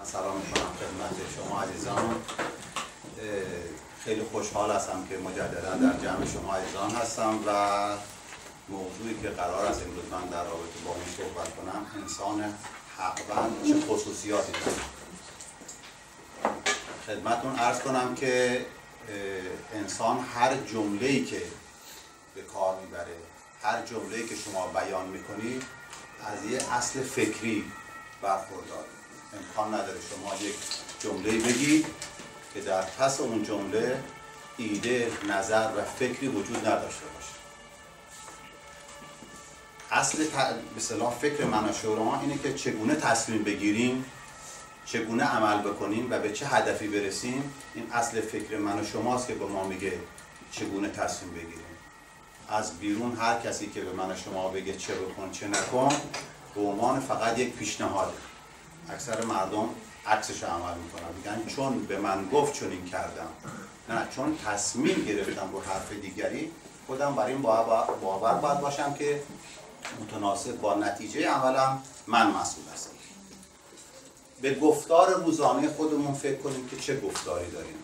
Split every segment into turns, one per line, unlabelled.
سلام میکنم خدمت شما عزیزان. خیلی خوشحال هستم که مجددا در جمع شما عزیزان هستم و موضوعی که قرار است امروز من در رابطه با اون صحبت کنم، انسان حقوند چه خصوصیاتی داره. خدمتتون عرض کنم که انسان هر جمله‌ای که به کار میبره، هر جمله‌ای که شما بیان میکنید از یه اصل فکری برخورداره. امکان نداره شما یک جمله‌ای بگید که در پس اون جمله ایده، نظر و فکری وجود نداشته باشه. اصل به اصطلاح فکر من و شما اینه که چگونه تصمیم بگیریم، چگونه عمل بکنیم و به چه هدفی برسیم. این اصل فکر من و شماست که به ما میگه چگونه تصمیم بگیریم. از بیرون هر کسی که به من و شما بگه چه بکن چه نکن به عنوان فقط یک پیشنهاده. اکثر مردم عکسش عمل میکنن، میگن چون به من گفت چون این کردم، نه چون تصمیم گرفتم رو حرف دیگری خودم برای این باور باید باشم که متناسب با نتیجه عملم من مسئول هستم. به گفتار روزانه خودمون فکر کنیم که چه گفتاری داریم،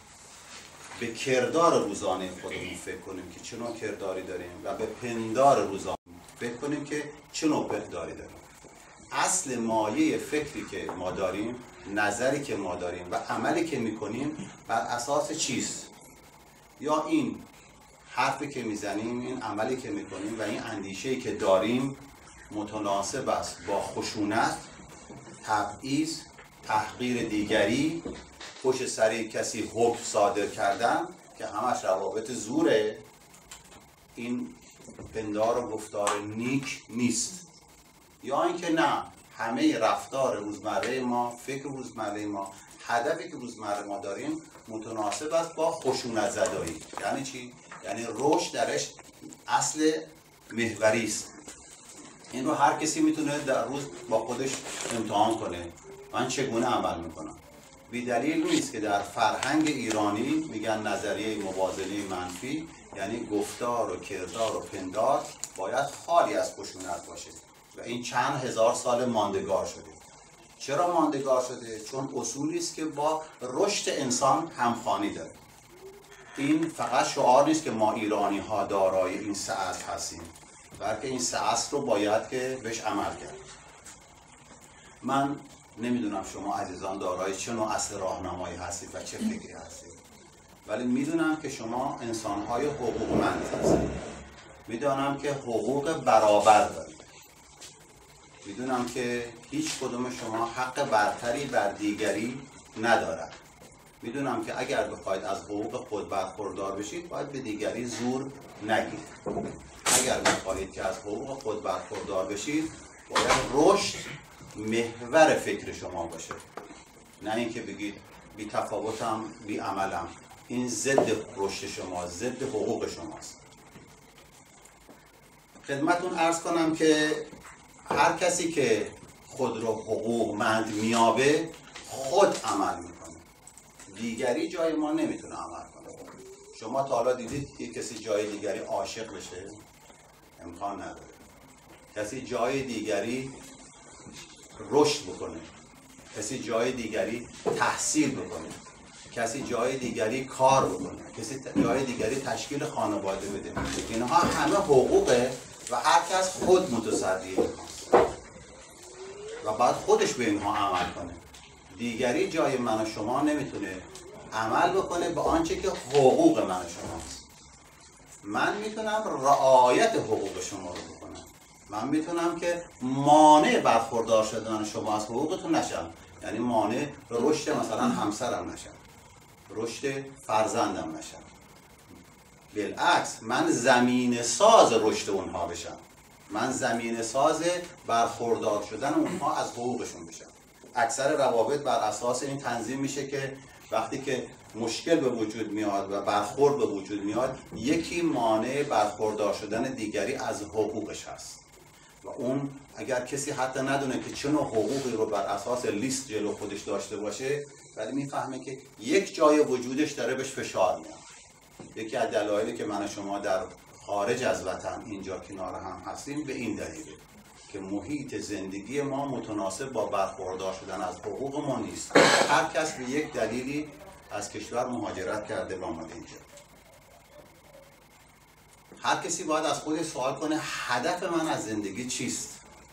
به کردار روزانه خودمون فکر کنیم که چه نوع کرداری داریم و به پندار روزانه فکر کنیم که چه نوع پنداری داریم. اصل مایه فکری که ما داریم، نظری که ما داریم و عملی که میکنیم بر اساس چیست؟ یا این حرفی که میزنیم، این عملی که میکنیم و این اندیشه‌ای که داریم متناسب است با خشونت، تبعیض، تحقیر دیگری، پشت سر کسی حکم صادر کردن که همش روابط زوره. این پندار و گفتار نیک نیست. یا اینکه نه، همه رفتار روزمره ما، فکر روزمره ما، هدفی که روزمره ما داریم متناسب است با خشونت زدایی. یعنی چی؟ یعنی رشد درش اصل محوری است. این رو هر کسی میتونه در روز با خودش امتحان کنه. من چگونه عمل میکنم؟ بی دلیل نیست که در فرهنگ ایرانی میگن نظریه مبادله منفی، یعنی گفتار و کردار و پندار باید خالی از خشونت باشه و این چند هزار سال ماندگار شده. چرا ماندگار شده؟ چون اصولی است که با رشد انسان همخوانی داره. این فقط شعار نیست که ما ایرانی ها دارای این سعادت هستیم، بلکه این سعادت رو باید که بهش عمل کرد. من نمیدونم شما عزیزان دارای چه نوع اصل راهنمایی هستید و چه فکری هستید، ولی میدونم که شما انسان‌های حقوقمند هستید. میدونم که حقوق برابر دارید. میدونم که هیچ کدوم شما حق برتری بر دیگری ندارد. میدونم که اگر بخواید از حقوق خود برخوردار بشید باید به دیگری زور نگیرید. اگر بخواید که از حقوق خود برخوردار بشید باید رشد محور فکر شما باشه، نه اینکه بگید بی تفاوتم بی عملم. این ضد رشد شما، ضد حقوق شماست. خدمتون عرض کنم که هر کسی که خود رو حقوقمند میابه خود عمل میکنه، دیگری جای ما نمیتونه عمل کنه. شما تا حالا دیدید که کسی جای دیگری عاشق بشه؟ امکان نداره. کسی جای دیگری رشد بکنه، کسی جای دیگری تحصیل بکنه، کسی جای دیگری کار بکنه، کسی جای دیگری تشکیل خانواده بده. اینها همه حقوقه و هر کس خود متصدی اینهاست و بعد خودش به اینها عمل کنه. دیگری جای من و شما نمیتونه عمل بکنه به آنچه که حقوق من و شماست. من میتونم رعایت حقوق شما رو بکنم. من میتونم که مانع برخوردار شدن شما از حقوقتون نشم، یعنی مانع رشد مثلا همسرم نشم، رشد فرزندم نشم. بالعکس من زمینه ساز رشد اونها بشم، من زمینه ساز برخوردار شدن اونها از حقوقشون بشم. اکثر روابط بر اساس این تنظیم میشه که وقتی که مشکل به وجود میاد و برخورد به وجود میاد، یکی مانع برخوردار شدن دیگری از حقوقش هست و اون اگر کسی حتی ندونه که چه نوع حقوقی رو بر اساس لیست جلو خودش داشته باشه، ولی میفهمه که یک جای وجودش داره بهش فشار میاد. یکی از دلایلی که من و شما در خارج از وطن اینجا کنار هم هستیم به این دلیله که محیط زندگی ما متناسب با برخوردار شدن از حقوق ما نیست. هر کس به یک دلیلی از کشور مهاجرت کرده و آمده اینجا. هر کسی باید از خودش سوال کنه هدف من از زندگی چیست؟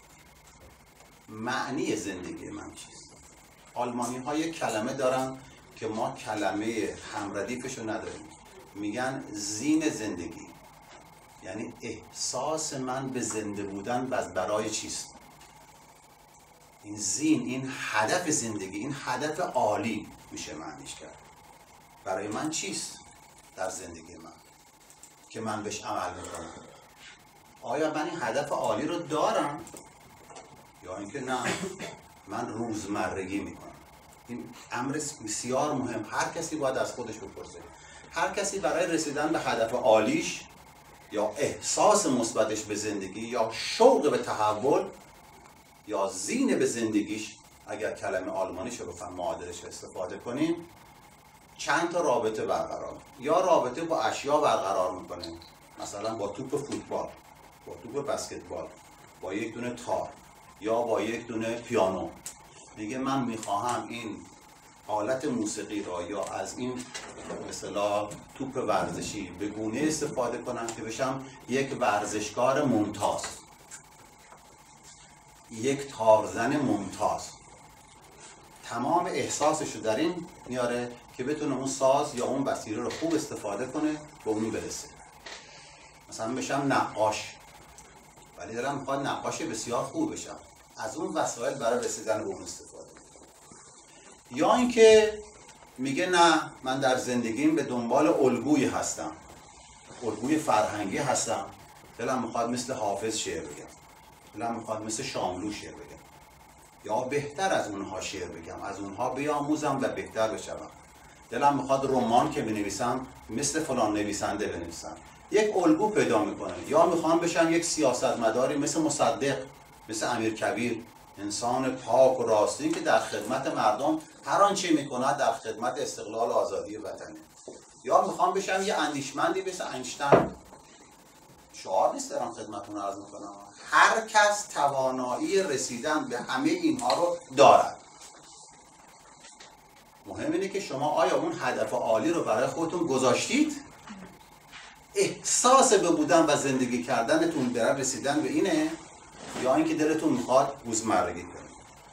معنی زندگی من چیست؟ آلمانی ها یک کلمه دارن که ما کلمه همردیفش رو نداریم، میگن زین زندگی، یعنی احساس من به زنده بودن برای چیست. این زین، این هدف زندگی، این هدف عالی میشه معنیش کرد. برای من چیست در زندگی من که من بهش عمل میکنم؟ آیا من این هدف عالی رو دارم یا اینکه نه من روزمرگی میکنم؟ این امر بسیار مهم، هر کسی باید از خودش بپرسه. هر کسی برای رسیدن به هدف عالیش یا احساس مثبتش به زندگی یا شوق به تحول یا زین به زندگیش، اگر کلمه آلمانیش رو بخوام معادلش استفاده کنیم، چند تا رابطه برقرار، یا رابطه با اشیا برقرار میکنه، مثلا با توپ فوتبال، با توپ بسکتبال، با یک دونه تار یا با یک دونه پیانو. میگه من میخواهم این آلت موسیقی را یا از این مثلا توپ ورزشی به گونه استفاده کنم که بشم یک ورزشکار ممتاز، یک تارزن ممتاز. تمام احساسشو در این میاره که بتونه اون ساز یا اون وسیله رو خوب استفاده کنه به اون برسه. مثلا بشم نقاش، ولی دارم میخواد نقاش بسیار خوب بشم، از اون وسایل برای رسیدن به اون استفاده. یا اینکه میگه نه من در زندگیم به دنبال الگویی هستم، الگوی فرهنگی هستم، دلم میخواد مثل حافظ شعر بگم، دلم میخواد مثل شاملو شعر بگم، یا بهتر از اونها شعر بگم، از اونها بیاموزم و بهتر بشم، دلم میخواد رمان که بنویسم مثل فلان نویسنده بنویسم. یک الگو پیدا میکنه. یا میخوام بشم یک سیاستمداری مثل مصدق، مثل امیرکبیر، انسان پاک و راستین که در خدمت مردم هر آنچه میکند در خدمت استقلال و آزادی وطنه. یا میخوام بشم یه اندیشمندی مثل اینشتین. شعار نیست دارم خدمتتون عرض میکنم، هر کس توانایی رسیدن به همه اینها رو دارد. مهم اینه که شما آیا اون هدف عالی رو برای خودتون گذاشتید؟ احساس به بودن و زندگی کردنتون برای رسیدن به اینه، یا اینکه دلتون میخواد روزمرگی کنید؟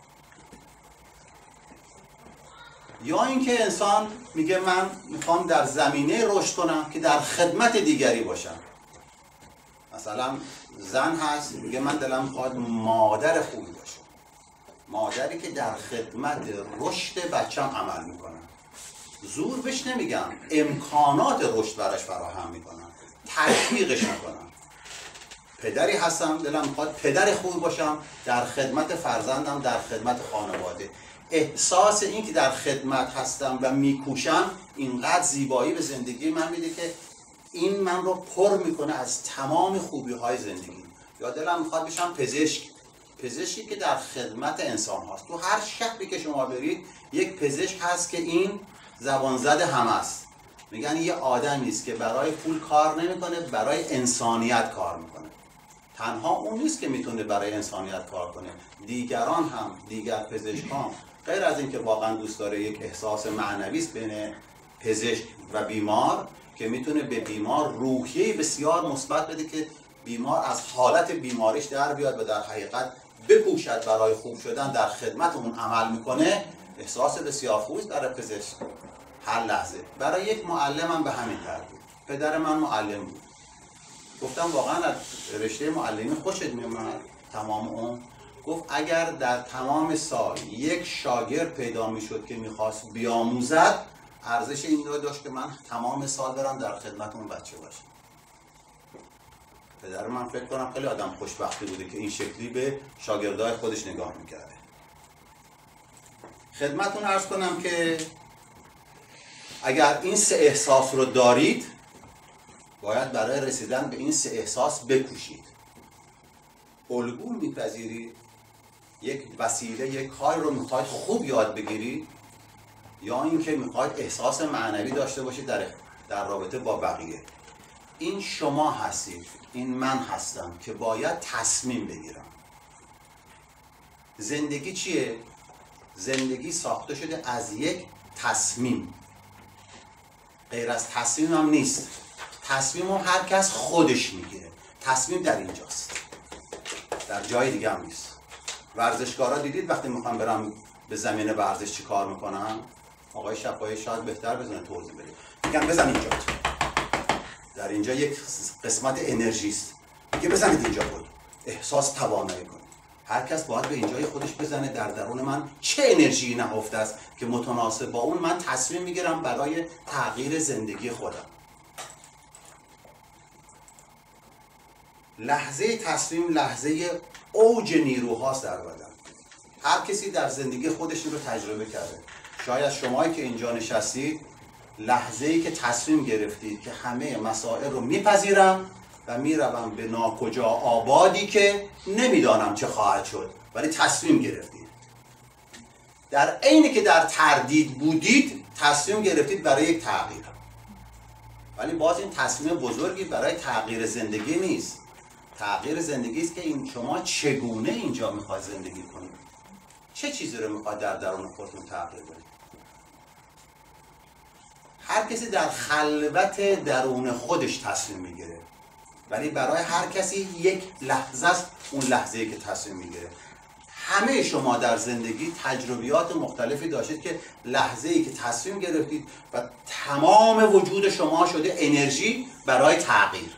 یا اینکه انسان میگه من میخوام در زمینه رشد کنم که در خدمت دیگری باشم. مثلا زن هست میگه من دلم میخواد مادر خوبی باشم، مادری که در خدمت رشد بچم عمل میکنم. زور بهش نمیگم، امکانات رشد براش فراهم میکنم، تشویقش میکنم. پدری هستم دلم میخواد پدر خوبی باشم، در خدمت فرزندم، در خدمت خانواده. احساس این که در خدمت هستم و میکوشم اینقدر زیبایی به زندگی من میده که این من رو پر میکنه از تمام خوبی های زندگی. یا دلم میخواد بشم پزشک، پزشکی که در خدمت انسان هاست. تو هر شهری که شما برید یک پزشک هست که این زبان زده همه است. میگن یه آدم نیست که برای پول کار نمیکنه، برای انسانیت کار میکنه. تنها اون نیست که میتونه برای انسانیت کار کنه، دیگران هم، دیگر پزشکان، غیر از اینکه واقعا دوست داره یک احساس معنوی است بین پزشک و بیمار که میتونه به بیمار روحیه بسیار مثبت بده که بیمار از حالت بیماریش در بیاد و در حقیقت بکوشد برای خوب شدن، در خدمت اون عمل میکنه. احساس بسیار خوبی است برای پزشک هر لحظه. برای یک معلم هم به همین ترتیب. پدر من معلم بود، گفتم واقعا از رشته معلمی خوشت میومد تمام اون؟ گفت اگر در تمام سال یک شاگرد پیدا میشد که میخواست بیاموزد، ارزش این رو داشت که من تمام سال برم در خدمت اون بچه باشم. پدر من فکر کنم خیلی آدم خوشبختی بوده که این شکلی به شاگردای خودش نگاه میکرده. خدمتتون عرض کنم که اگر این سه احساس رو دارید، باید برای رسیدن به این سه احساس بکوشید. الگو میپذیرید، یک وسیله، یک کار رو میخواید خوب یاد بگیرید، یا اینکه میخواید احساس معنوی داشته باشید در رابطه با بقیه. این شما هستید، این من هستم که باید تصمیم بگیرم. زندگی چیه؟ زندگی ساخته شده از یک تصمیم. غیر از تصمیم هم نیست. تصمیم هم هر کس خودش میگیره. تصمیم در اینجاست، در جای دیگه هم نیست. ورزشکارا دیدید وقتی میخوان برن به زمین ورزش چی کار میکنن؟ آقای شفایی شاید بهتر بزنه توضیح بده. میگن بزن اینجا. در اینجا یک قسمت انرژی است. میگه بزنید اینجا بود. احساس توانایی کنید. هر کس باید به اینجای خودش بزنه در درون من چه انرژی نهفته است که متناسب با اون من تصمیم میگیرم برای تغییر زندگی خودم. لحظه تصمیم لحظه اوج نیروهاست در بدن. هر کسی در زندگی خودش رو تجربه کرده. شاید شمایی که اینجا نشستید لحظه‌ای که تصمیم گرفتید که همه مسائل رو میپذیرم و میروم به ناکجا آبادی که نمیدانم چه خواهد شد، ولی تصمیم گرفتید. در عینی که در تردید بودید تصمیم گرفتید برای یک تغییر، ولی باز این تصمیم بزرگی برای تغییر زندگی نیست. تغییر زندگی است که شما چگونه اینجا میخواید زندگی کنید، چه چیزی رو میخواید در درون خودتون تغییر بدید. هر کسی در خلوت درون خودش تصمیم میگیره، ولی برای هر کسی یک لحظه است اون لحظه‌ای که تصمیم میگیره. همه شما در زندگی تجربیات مختلفی داشتید که لحظه‌ای که تصمیم گرفتید و تمام وجود شما شده انرژی برای تغییر.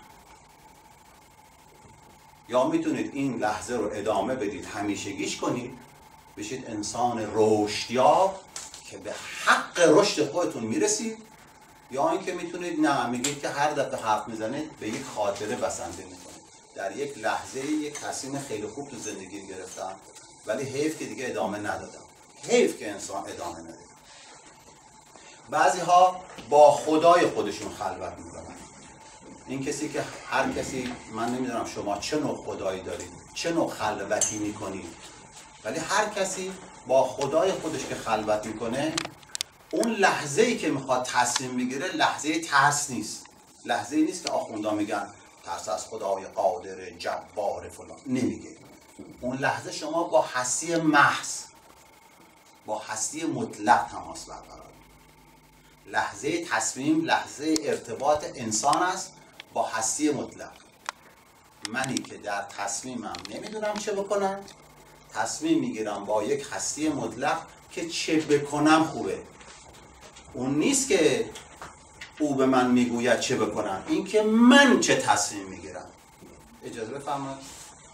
یا میتونید این لحظه رو ادامه بدید، همیشگیش کنید، بشید انسان رشدیاب که به حق رشد خودتون میرسید. یا اینکه میتونید نه، میگید که هر دفعه حرف میزنید به یک خاطره بسنده میکنید. در یک لحظه یک تصمیم خیلی خوب تو زندگی گرفتم، ولی حیف که دیگه ادامه ندادم. حیف که انسان ادامه نداد. بعضی ها با خدای خودشون خلوت میکنن. این کسی که هر کسی، من نمیدونم شما چه نوع خدایی دارید، چه نوع خلوتی میکنید، ولی هر کسی با خدای خودش که خلوت میکنه، اون لحظه‌ای که میخواد تصمیم بگیره لحظه ترس نیست. لحظه‌ای نیست که آخوندا میگن ترس از خدای قادر جبار فلان، نمیگه. اون لحظه شما با هستی محض، با هستی مطلق تماس برقرار. لحظه تصمیم لحظه ارتباط انسان است با هستی مطلق. منی که در تصمیمم نمیدونم چه بکنم، تصمیم میگیرم با یک هستی مطلق که چه بکنم خوبه. اون نیست که او به من میگوید چه بکنم، این که من چه تصمیم میگیرم. اجازه بفرمایید.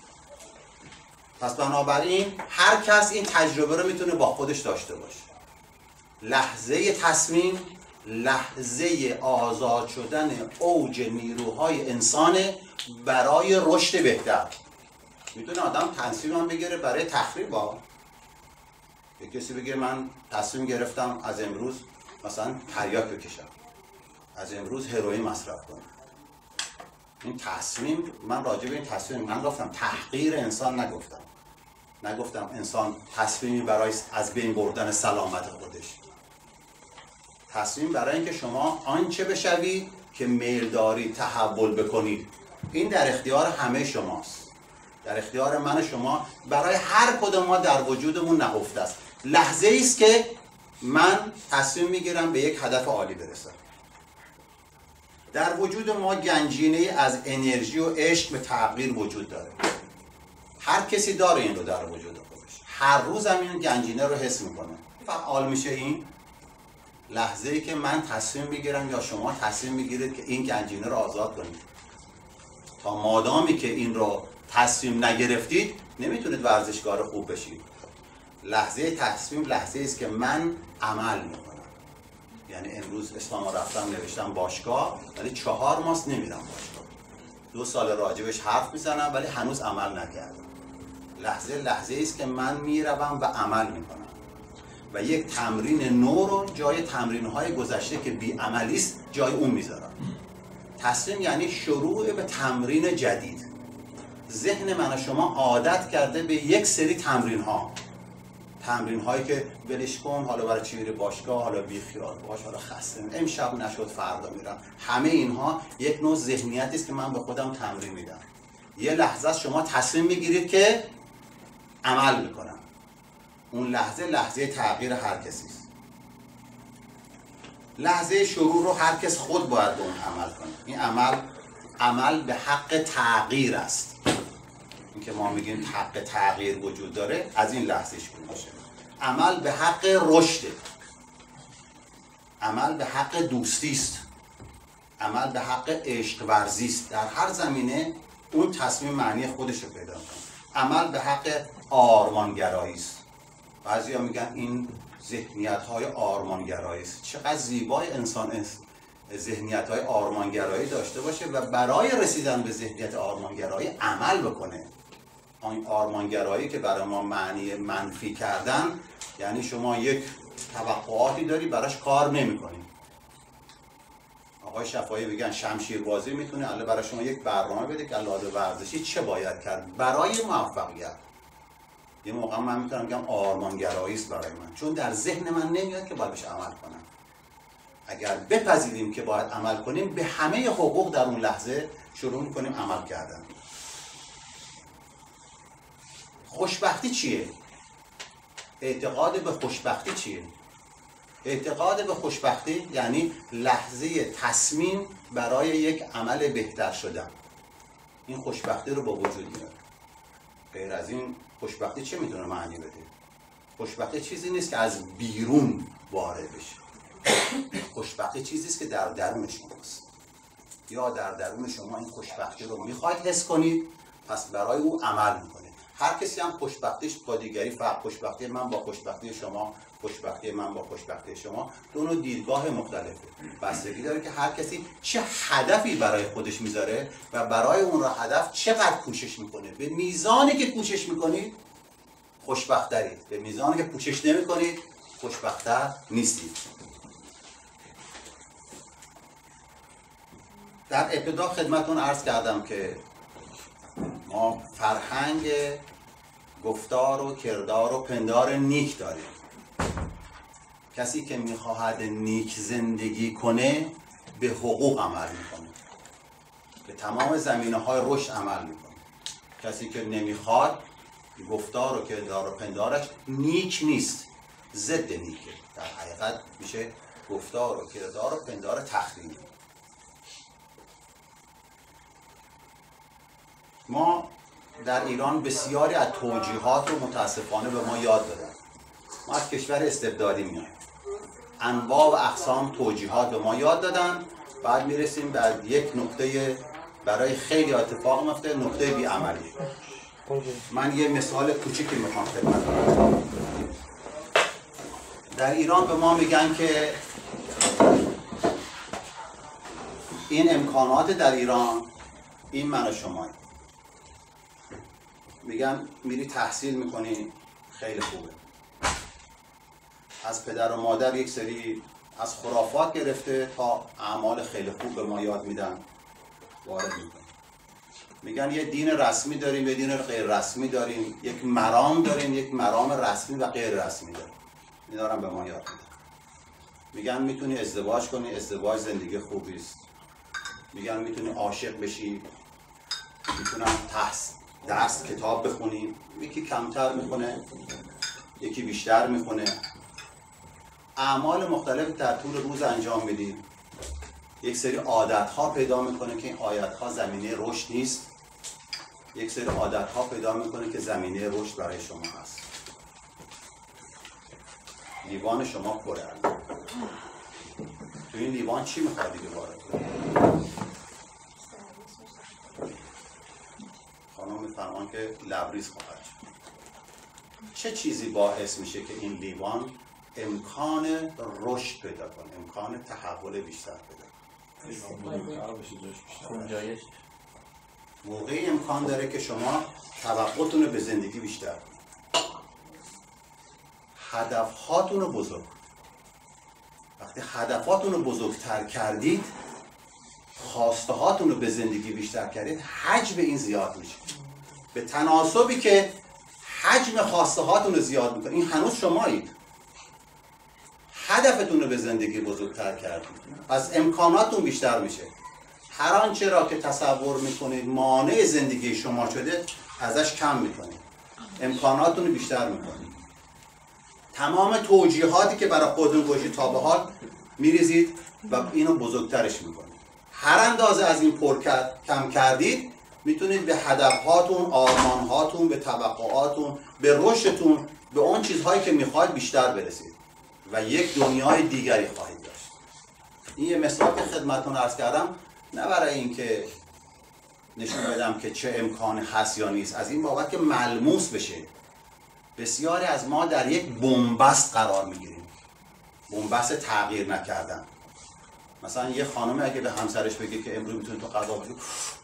پس بنابراین هر کس این تجربه رو میتونه با خودش داشته باشه. لحظه تصمیم لحظه آزاد شدن اوج نیروهای انسان برای رشد بهتر. میتونه آدم تصمیم بگیره برای تخریب ها. یک کسی بگه من تصمیم گرفتم از امروز مثلا تریاک بکشم، از امروز هروئین مصرف کنم. این تصمیم، من راجع به این تصمیم من گفتم تحقیر انسان نگفتم انسان تصمیمی برای از بین بردن سلامت خودش. تصمیم برای اینکه شما آنچه بشوید که میل دارید تحول بکنید. این در اختیار همه شماست، در اختیار من شما. برای هر کدوم ما در وجودمون نهفته است. لحظه ای است که من تصمیم میگیرم به یک هدف عالی برسم. در وجود ما گنجینه از انرژی و عشق به تغییر وجود داره. هر کسی داره این رو در وجود خودش. هر روز هم این گنجینه رو حس میکنه. فعال میشه این لحظه ای که من تصمیم میگیرم یا شما تصمیم میگیرید که این گنجینه رو آزاد کنید. تا مادامی که این رو تصمیم نگرفتید نمیتونید ورزشکار خوب بشید. لحظه تصمیم لحظه است که من عمل میکنم. یعنی امروز اسمم رفتم نوشتم باشگاه، ولی 4 ماه نمیرم باشگاه. 2 سال راجبش حرف میزنم ولی هنوز عمل نکردم. لحظه است که من میروم و عمل میکنم و یک تمرین نو رو جای تمرین‌های گذشته که بی‌عملی است جای اون میذارم. تصمیم یعنی شروع به تمرین جدید. ذهن من و شما عادت کرده به یک سری تمرین هایی که ولش کن، حالا برای چی میره باشگاه، حالا بی خیال باش، حالا خسته، امشب نشد فردا میرم. همه اینها یک نوع ذهنیتی است که من به خودم تمرین میدم. یه لحظه شما تصمیم میگیرید که عمل میکنم. اون لحظه تغییر هر کسی است. لحظه شروع رو هر کس خود باید به اون عمل کنه. این عمل به حق تغییر است. این که ما میگیم حق تغییر وجود داره، از این لحظه شروع میشه. عمل به حق رشد، عمل به حق دوستی است، عمل به حق عشق ورزی است. در هر زمینه اون تصمیم معنی خودش رو پیدا کنه. عمل به حق آرمانگرایی است. بعضیا میگن این ذهنیت‌های آرمانگرایی است. چقدر زیبای انسان است ذهنیت‌های آرمانگرایی داشته باشه و برای رسیدن به ذهنیت آرمانگرایی عمل بکنه. آن آرمانگرایی که برای ما معنی منفی کردن، یعنی شما یک توقعاتی داری براش کار نمی‌کنی. آقای شفایی میگن شمشیر بازی میتونه الان برای شما یک برنامه بده که الان ورزشی چه باید کرد برای موفقیت. یه موقع من میتونم بگم آرمانگرایی است برای من، چون در ذهن من نمیاد که باید بهش عمل کنم. اگر بپذیریم که باید عمل کنیم، به همه حقوق در اون لحظه شروع میکنیم عمل کردن. خوشبختی چیه؟ اعتقاد به خوشبختی چیه؟ اعتقاد به خوشبختی یعنی لحظه تصمیم برای یک عمل بهتر شدن. این خوشبختی رو با وجود میاره. غیر از این خوشبختی چه میتونه معنی بده؟ خوشبختی چیزی نیست که از بیرون وارد بشه. خوشبختی چیزی است که در درون شماست. یا در درون شما این خوشبختی رو میخواید حس کنید، پس برای او عمل میکنید. هر کسی هم خوشبختیش با دیگری فرق. خوشبختی من با خوشبختی شما، خوشبختی من با خوشبختی شما دو نوع دیدگاه مختلفه. بستگی داره که هر کسی چه هدفی برای خودش میذاره و برای اون را هدف چقدر کوشش میکنه. به میزانی که کوشش میکنید خوشبخت‌ترید، به میزانی که کوشش نمیکنید خوشبخت‌تر نیستید. در ابتدا خدمتتون عرض کردم که ما فرهنگ گفتار و کردار و پندار نیک داریم. کسی که میخواهد نیک زندگی کنه به حقوق عمل میکنه، به تمام زمینه‌های رشد عمل میکنه. کسی که نمیخواد، گفتار و کردار و پندارش نیک نیست، ضد نیکه. در حقیقت میشه گفتار و کردار و پندار تخریبی. ما در ایران بسیاری از توجیهات رو متاسفانه به ما یاد دادن. ما از کشور استبدادی میایم. انواع و اقسام توجیهات به ما یاد دادن. بعد میرسیم به یک نقطه برای خیلی اتفاق میفته، نقطه بی‌عملی. من یه مثال کوچیکی میخوام خدمتتون بدم. در ایران به ما میگن که این امکانات در ایران این من و شمایی. میگن میری تحصیل میکنی خیلی خوبه. از پدر و مادر یک سری از خرافات گرفته تا اعمال خیلی خوب به ما یاد میدن، وارد میکنن. میگن یه دین رسمی داریم، یه دین غیر رسمی داریم، یک مرام داریم، یک مرام رسمی و غیر رسمی داریم. این دارن به ما یاد میدن. میگن میتونی ازدواج کنی، ازدواج زندگی خوبی است. میگن میتونی عاشق بشی، میتونن درس کتاب بخونی. یکی کمتر میخونه، یکی بیشتر میخونه. اعمال مختلف در طول روز انجام میدیم. یک سری عادت‌ها پیدا میکنه که این عادت‌ها زمینه رشد نیست. یک سری عادت‌ها پیدا میکنه که زمینه رشد برای شما هست. لیوان شما پره. تو این لیوان چی میخوادی که وارد کنی؟ خانم میفرمان که لبریز خواهد شد. چه چیزی باعث میشه که این لیوان امکان رشد پیدا کنه، امکان تحول بیشتر پیدا کنه؟ موقعی امکان داره که شما توقعتون رو به زندگی بیشتر کنید، هدفهاتون رو بزرگ کنید. وقتی هدفاتون رو بزرگتر کردید، خواسته هاتون رو به زندگی بیشتر کردید، حجم این زیاد میشه. به تناسبی که حجم خواسته هاتون رو زیاد میکنید، این هنوز شمایید، هدفتون رو به زندگی بزرگتر کردید، پس امکاناتون بیشتر میشه. هر آنچه را که تصور میکنید مانع زندگی شما شده، ازش کم میکنید، امکاناتون رو بیشتر میکنید. تمام توجیهاتی که برای خودتون گوشید تا به حال میریزید و اینو بزرگترش میکنید. هر اندازه از این کم کردید میتونید به هدفهاتون، آرمانهاتون، به توقعاتون، به رشدتون، به اون چیزهایی که میخواید بیشتر برسید و یک دنیای دیگری خواهید داشت. این یه مثال که خدمتتون عرض کردم نه برای اینکه نشون بدم که چه امکانی هست یا نیست، از این بابت که ملموس بشه. بسیاری از ما در یک بن‌بست قرار میگیریم، بن‌بست تغییر نکردن. مثلا یه خانم اگه به همسرش بگه که امروز میتونی تو غذا بخوری،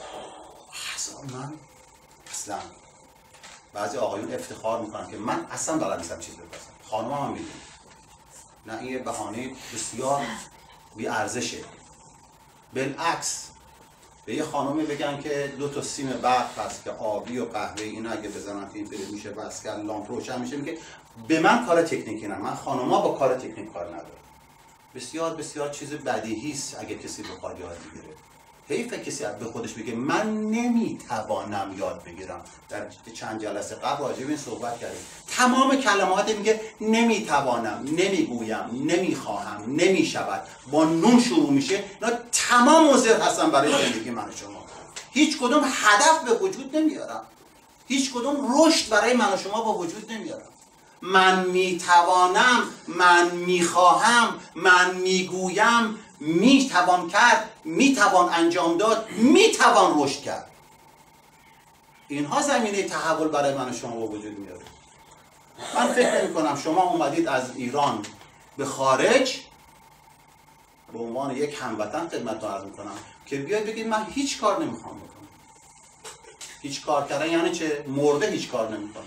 من اصلا، بعضی آقایون افتخار میکنن که من اصلا بلد نیستم چیز بپزم، خانم هم میدونی. نه، این یه بهانه بسیار بی ارزشه. بالعکس به یه خانومی بگن که 2 تا سیم برق هست که آبی و قهوه‌ای این اگه بزنن تو این فیلم میشه بس کرد، لامپ روشن میشه، میگه به من کار تکنیکی نه، من خانوما با کار تکنیک کار ندارم. بسیار بسیار چیز بدیهی است اگه کسی بخواد یاد بگیره. حیفه کسی به خودش بگه من نمیتوانم یاد بگیرم. در چند جلسه قبل راجع به این صحبت کردیم. تمام کلمات میگه نمیتوانم، نمیگویم، نمیخواهم، نمیشود، با نون شروع میشه. اینا تمام مضر هستن برای زندگی من و شما. هیچ کدوم هدف به وجود نمیارم. هیچ کدوم رشد برای من و شما با وجود نمیارم. من میتوانم، من میخواهم، من میگویم، میتوان کرد، میتوان انجام داد، میتوان رشد کرد. اینها زمینه تحول برای من و شما با وجود میاره. من فکر نمی کنم شما اومدید از ایران به خارج به عنوان یک هموطن خدمتتون عرض میکنم که بیاید بگید من هیچ کار نمیخوام بکنم. هیچ کار کردن یعنی چه؟ مرده هیچ کار نمیکنه.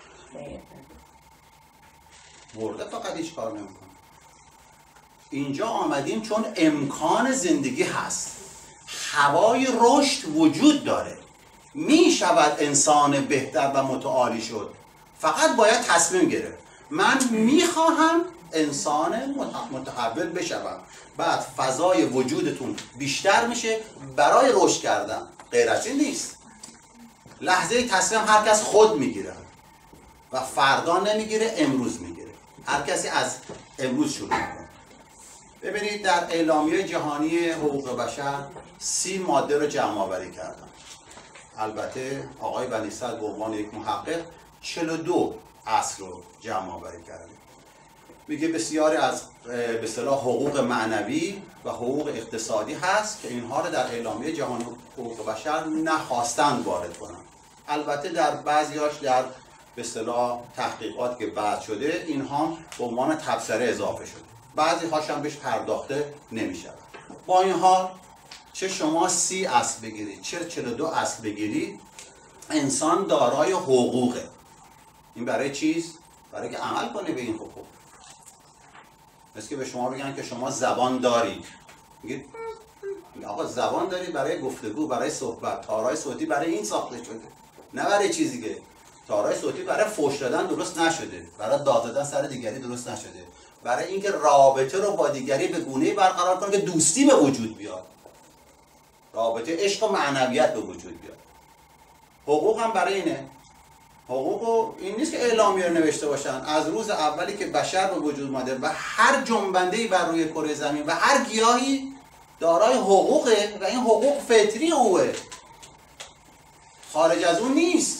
مرده فقط هیچ کار نمیکنه. اینجا آمدیم چون امکان زندگی هست، هوای رشد وجود داره، می شود انسان بهتر و متعالی شد، فقط باید تصمیم گرفت. من میخواهم انسان متحول بشوم، بعد فضای وجودتون بیشتر میشه برای رشد کردن. غیر از این نیست. لحظه تصمیم هر کس خود میگیره و فردا نمیگیره، امروز میگیره. هر کسی از امروز شروع میکنه. ببینید در اعلامیه جهانی حقوق بشر 30 ماده رو جمع آوری کردن. البته آقای بنی صدر به عنوان یک محقق 42 اصل رو جمع آوری کرده. میگه بسیاری از به اصطلاح حقوق معنوی و حقوق اقتصادی هست که اینها رو در اعلامیه جهانی حقوق بشر نخواستند وارد کنن. البته در بعضیاش در به اصطلاح تحقیقات که بعد شده اینها به عنوان تبصره اضافه شده. بعضی هاش هم بهش پرداخته نمیشه. با این حال چه شما 30 اصل بگیرید چه 42 اصل بگیرید، انسان دارای حقوقه. این برای چیز؟ برای که عمل کنه به این حقوق. مثل که به شما بگن که شما زبان دارید، میگید آقا زبان دارید برای گفتگو، برای صحبت. تارای صوتی برای این ساخته شده، نه برای چیزی که تارای صوتی برای فحش دادن درست نشده، برای داد دادن سر دیگری درست نشده، برای اینکه رابطه رو با دیگری به گونه‌ای برقرار کنه که دوستی به وجود بیاد، رابطه عشق و معنویت به وجود بیاد. حقوق هم برای اینه. حقوق این نیست که اعلامیه رو نوشته باشن. از روز اولی که بشر به وجود اومده و هر جنبنده‌ای بر روی کره زمین و هر گیاهی دارای حقوقه و این حقوق فطری اوه، خارج از اون نیست.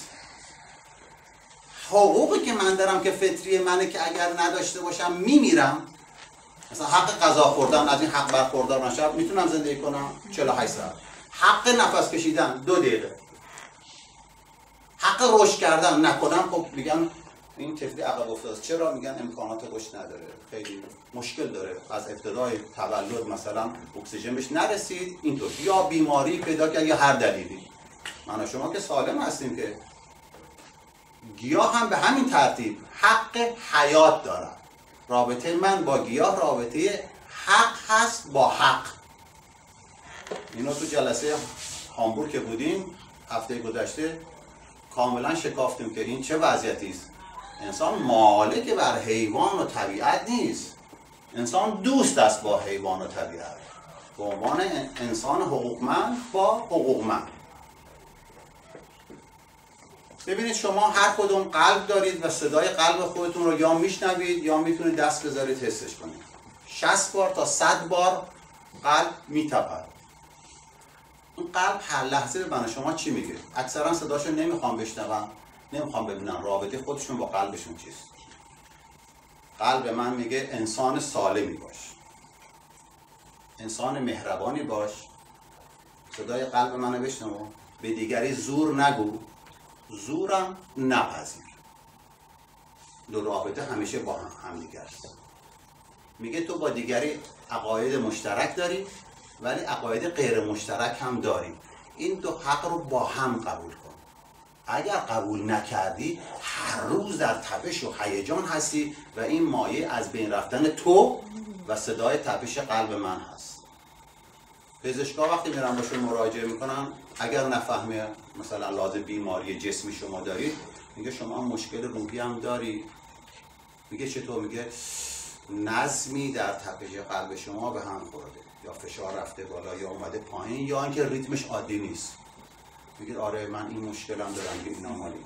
حقوقی که من دارم که فطری منه که اگر نداشته باشم میمیرم. مثلا حق غذا خوردن، از این حق برخوردار نشم میتونم زندگی کنم 48 ساعت. حق نفس کشیدن 2 دقیقه. حق رشد کردن نکنم، خب میگن این طفلی عقب افتاده. چرا؟ میگن امکانات رشد نداره، خیلی مشکل داره، از ابتدای تولد مثلا اکسیژن بهش نرسید، اینطور یا بیماری پیدا کرد یا هر دلیلی. من و شما که سالم هستیم که. گیاه هم به همین ترتیب حق حیات داره. رابطه من با گیاه رابطه حق هست با حق. اینو تو جلسه هامبورگ که بودیم هفته گذشته کاملا شکافتیم که این چه وضعیتی است. انسان مالک بر حیوان و طبیعت نیست. انسان دوست است با حیوان و طبیعت، به عنوان انسان حقوقمند با حقوقمند. ببینید شما هر کدوم قلب دارید و صدای قلب خودتون رو یا میشنوید یا میتونید دست بذارید حسش کنید. 60 بار تا 100 بار قلب میتپد. این قلب هر لحظه به من شما چی میگه؟ اکثرا صداشو نمیخوام بشنوم، نمیخوام ببینم رابطه خودشون با قلبشون چیست. قلب من میگه انسان سالمی باش، انسان مهربانی باش. صدای قلب منو بشنو. به دیگری زور نگو، زورم نپذیر. دو رابطه همیشه با هم دیگه است. میگه تو با دیگری عقاید مشترک داری ولی عقاید غیر مشترک هم داری. این دو حق رو با هم قبول کن. اگر قبول نکردی هر روز در تپش و هیجان هستی و این مایه از بین رفتن تو و صدای تپش قلب من هست. پزشکا وقتی میرن باشون مراجعه میکنن اگر نفهمه مثلا لازم بیماری جسمی شما دارید، میگه شما مشکل روحی هم داری. میگه چطور؟ میگه نظمی در تپش قلب شما به هم خورده، یا فشار رفته بالا یا اومده پایین یا اینکه ریتمش عادی نیست. میگه آره من این مشکلم دارم، میگه اینا مالی.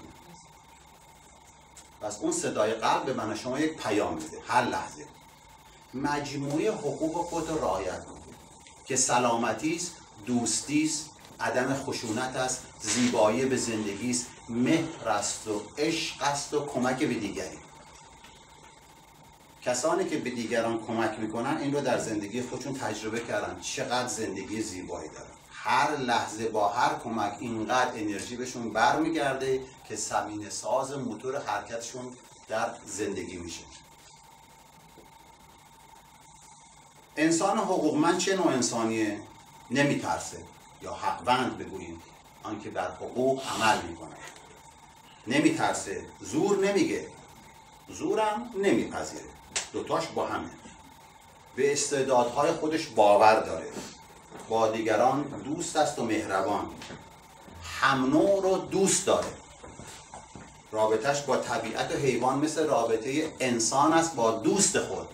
پس اون صدای قلب به من شما یک پیام میده هر لحظه. مجموعه حقوق خود رو رعایت کن که سلامتی است، دوستی است، عدم خشونت است، زیبایی به زندگی است، مهر است و عشق است و کمک به دیگری. کسانی که به دیگران کمک میکنن این رو در زندگی خودشون تجربه کردن چقدر زندگی زیبایی دارن. هر لحظه با هر کمک اینقدر انرژی بهشون برمیگرده که زمینه ساز موتور حرکتشون در زندگی میشه. انسان حقوقمند چه نوع انسانیه؟ نمیترسه، یا حقوند بگوییم، آنکه بر حقوق عمل میکنه. نمیترسه، زور نمیگه، زورم نمیپذیره. دوتاش با همه. به استعدادهای خودش باور داره، با دیگران دوست است و مهربان، هم نوع رو دوست داره. رابطش با طبیعت و حیوان مثل رابطه انسان است با دوست خود.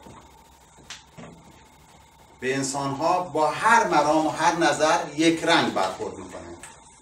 به انسانها با هر مرام و هر نظر یک رنگ برخورد میکنه.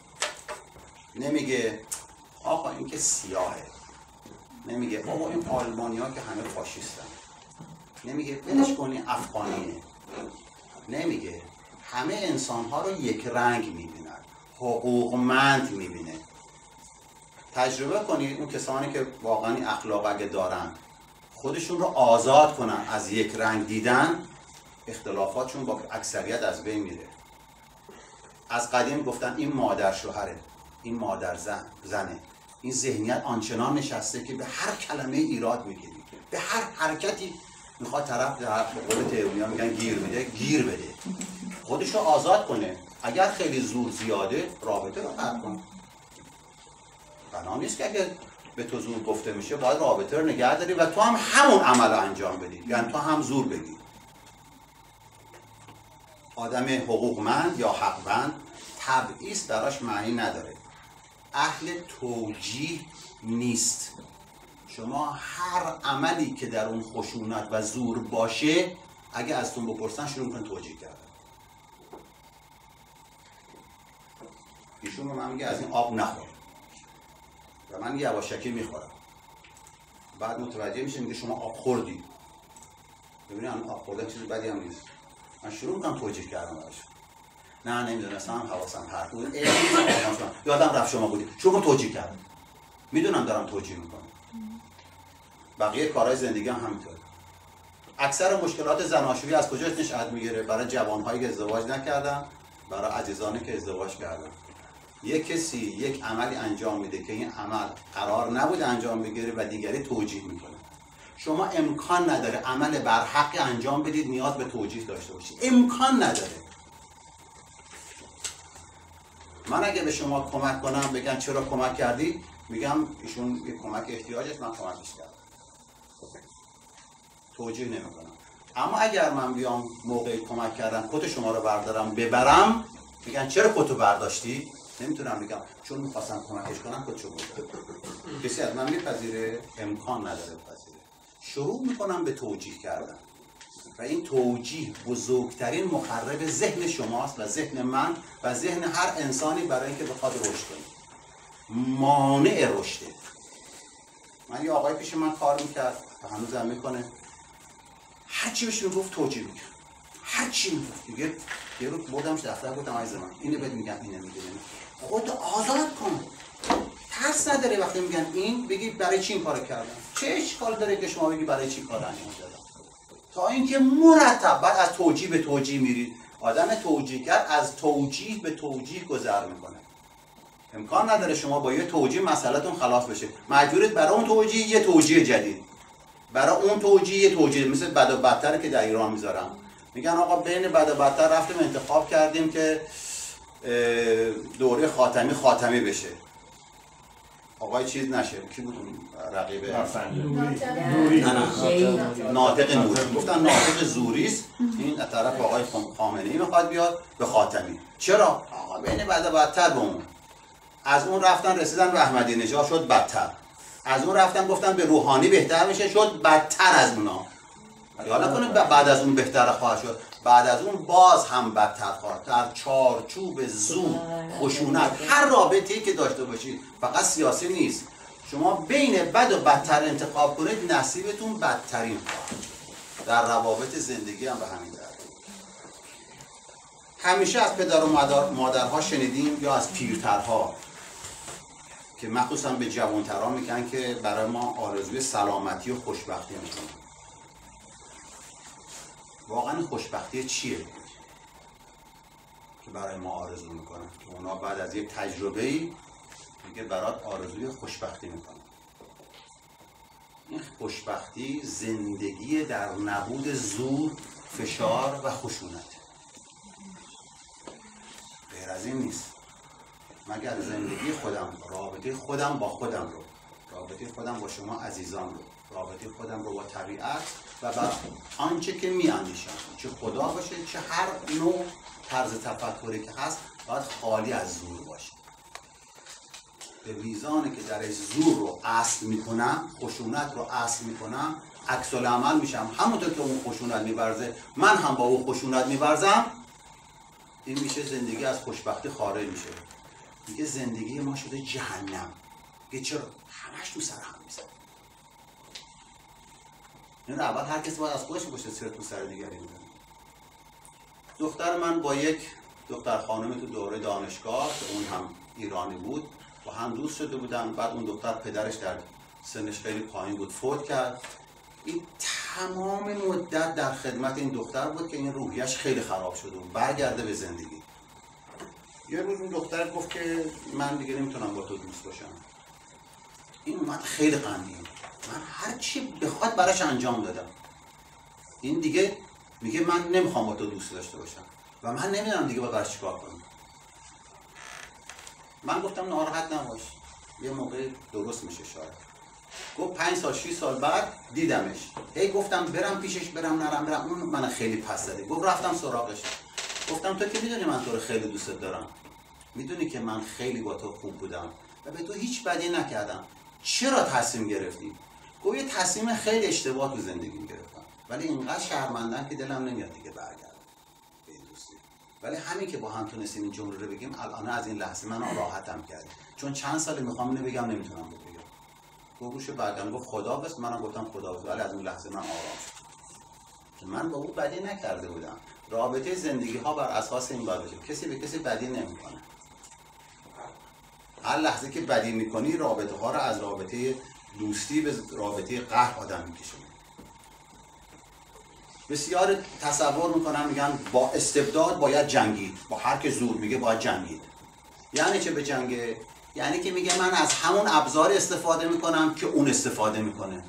نمیگه آقا این که سیاهه، نمیگه بابا این آلمانی ها که همه فاشیستن، نمیگه ولش کنی افغانیه، نمیگه. همه انسان ها رو یک رنگ میبینن، حقوقمند میبینه. تجربه کنید اون کسانی که واقعا اخلاق اگه دارن خودشون رو آزاد کنن از یک رنگ دیدن، اختلافاتشون با اکثریت از بین میره. از قدیم گفتن این مادر شوهره، این مادر زنه. این ذهنیت آنچنان نشسته که به هر کلمه ایراد میگیری، به هر حرکتی میخواد طرف در قول تئوری‌ها میگن گیر میده، گیر بده. خودشو آزاد کنه. اگر خیلی زور زیاده رابطه رو قطع کن. بنا نیست که اگر به تو زور گفته میشه باید رابطه رو نگه داری و تو هم همون عمل رو انجام بدی، یعنی تو هم زور بگی. آدم حقوقمند یا حقوند تبعیض براش معنی نداره، اهل توجیه نیست. شما هر عملی که در اون خشونت و زور باشه اگه ازتون بپرسن شروع کن توجیه کردن. ایشون رو من میگه از این آب نخور و من یواشکی میخورم. بعد متوجه میشه میگه شما آب خوردی. ببینید آب خوردن چیز بدی هم نیست. من شروع میکنم توجیه کردم براش. نه نمیدونستم، حواسم پرت بود، یادم رفت شما بودی. شروع کنم توجیه کردم. میدونم دارم توجیه میکنم. بقیه کارهای زندگی هم همینطور. اکثر مشکلات زناشویی از کجا نشأت میگیره؟ برای جوانهایی که ازدواج نکردن، برای عزیزانی که ازدواج کردن. یک کسی یک عملی انجام میده که این عمل قرار نبود انجام بگیره و دیگری توجیه میکنه. شما امکان نداره عمل بر حق انجام بدید نیاز به توجیه داشته باشید. امکان نداره. من اگه به شما کمک کنم بگن چرا کمک کردی، میگم ایشون یه کمک احتیاجش، من کمکش کردم. توجیه نمیکنم. اما اگر من بیام موقع کمک کردن کت شما رو بردارم ببرم، میگن چرا کتو برداشتی؟ نمیتونم بگم چون میخواستم کمکش کنم کتشو بردارم. کسی از من میپذیره؟ امکان نداره بپذیره. شروع میکنم به توجیه کردن و این توجیه بزرگترین مخرب ذهن شماست و ذهن من و ذهن هر انسانی برای اینکه بخواد رشد کنه. مانع رشده. من یه آقای پیش من کار میکرد و هنوزم میکنه، هرچی بهش میگفت توجیه میکرد، هرچی میگفت. دیگه یه رو بردمش دفتر گفتم عزیز من اینو بهت میگم، اینو میگم، خودت آزاد کن، ترس نداره وقتی میگن این بگی برای چی این کارو کردم، چه اشکال داره که شما بگی برای چی کار انجام دادم. تا اینکه مرتب بعد از توجیه به توجیه میرید. آدم توجیهگر از توجیه به توجیه گذر میکنه. امکان نداره شما با یه توجیه مسئله‌تون خلاص بشه، مجبورید برای اون توجیه یه توجیه جدید، برای اون توجیه یه توجیه. مثل بد و بدتر که در ایران میذارم، میگن آقا بین بد و بدتر رفتیم انتخاب کردیم که دوره خاتمی بشه. آقای چیز نشه، کی بود اون رقیب؟
نوری.
ناطق نوری. گفتن ناطق زوریست، این از طرف آقای خامنه‌ای میخواد بیاد به خاتمی. چرا؟ آقا بین بد و بدتر بمون. از اون رفتن رسیدن به احمدی نژاد شد بدتر، از اون رفتن گفتن به روحانی بهتر میشه شد بدتر از اونا. حالا کنه بعد از اون بهتر خواهد شد، بعد از اون باز هم بدتر خواهد. در چارچوب زور، خشونت، هر رابطه‌ای که داشته باشید، فقط سیاسی نیست، شما بین بد و بدتر انتخاب کنید نصیبتون بدترین خواهد. در روابط زندگی هم به همین ترتیب. همیشه از پدر و مادرها شنیدیم یا از پیرترها که مخصوصا به جوانترها میگن که برای ما آرزوی سلامتی و خوشبختی میکنن. واقعا خوشبختی چیه که برای ما آرزو میکنن؟ که اونا بعد از یک تجربه‌ای میگه برات آرزوی خوشبختی میکنن. این خوشبختی زندگی در نبود زور، فشار و خشونت. غیر از این نیست. مگر زندگی خودم، رابطه خودم با خودم رو، رابطه خودم با شما عزیزان رو، رابطه خودم رو با طبیعت و با آنچه که میاندیشم، چه خدا باشه چه هر نوع طرز تفکری که هست، باید خالی از زور باشه. به میزانی که درش زور رو اصل میکنم، خشونت رو اصل میکنم، عکس العمل میشم. همونطور که اون خشونت میورزه من هم با اون خشونت میورزم. این میشه زندگی از خوشبختی خارج میشه. دیگه زندگی ما شده جهنم. دیگه چرا؟ همش تو سر هم میزن. این اول هر کسی باید از خودش باشه، چرا تو سر دیگری میزنه. دختر من با یک دختر خانمی تو دوره دانشگاه که اون هم ایرانی بود با هم دوست شده بودن. بعد اون دختر پدرش در سنش خیلی پایین بود، فوت کرد. این تمام مدت در خدمت این دختر بود که این روحیش خیلی خراب شده بود، برگرده به زندگی. یه روز اون دختر گفت که من دیگه نمیتونم با تو دوست باشم. این اومد خیلی غمگین، من هر چی بخواد براش انجام دادم. این دیگه میگه من نمیخوام با تو دوست داشته باشم و من نمیدونم دیگه باید براش چیکار کنم. من گفتم ناراحت نباش، یه موقع درست میشه شاید. گفت 5 سال 6 سال بعد دیدمش، هی گفتم برم پیشش، برم نرم، اون من خیلی پس زده. گفت رفتم سراغش، گفتم تو که میدونی من تو رو خیلی دوست دارم، میدونی که من خیلی با تو خوب بودم و به تو هیچ بدی نکردم، چرا تصمیم گرفتی؟ گفت یه تصمیم خیلی اشتباه تو زندگیم گرفتم، ولی اینقدر شرمندم که دلم نمیاد دیگه برگردم به این دوستی. ولی همین که با هم تونستیم این جمله رو بگیم، الان از این لحظه من راحتم کرد، چون چند سال میخوام اینو بگم نمیتونم بگم. گوش بعدم گفت خداحافظ، منم گفتم خداحافظ، ولی از اون لحظه من آرام شدم که من با او بدی نکرده بودم. رابطه زندگی ها بر اساس این باید باشه، کسی به کسی بدی نمیکنه. هر لحظه که بدی میکنی رابطه ها رو از رابطه دوستی به رابطه قهر آدم میکشه. بسیار تصور میکنن میگن با استبداد باید جنگید، با هر که زور میگه باید جنگید. یعنی چه به جنگه؟ یعنی که میگه من از همون ابزار استفاده میکنم که اون استفاده میکنه.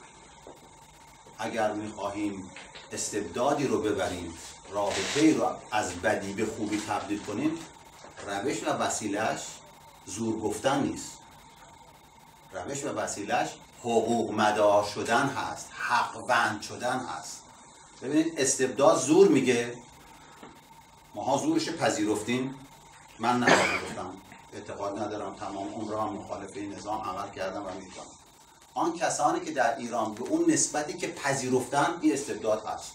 اگر میخواهیم استبدادی رو ببریم، رابطه‌ای رو از بدی به خوبی تبدیل کنیم، روش و وسیله‌اش زور گفتن نیست. روش و وسیله‌اش حقوق مدار شدن هست، حق‌وند شدن هست. ببینید استبداد زور میگه، ماها زورش پذیرفتیم. من نگفتم، اعتقاد ندارم، تمام عمرم هم مخالف این نظام عمل کردم و میکنم. آن کسانی که در ایران به اون نسبتی که پذیرفتن این استبداد هست.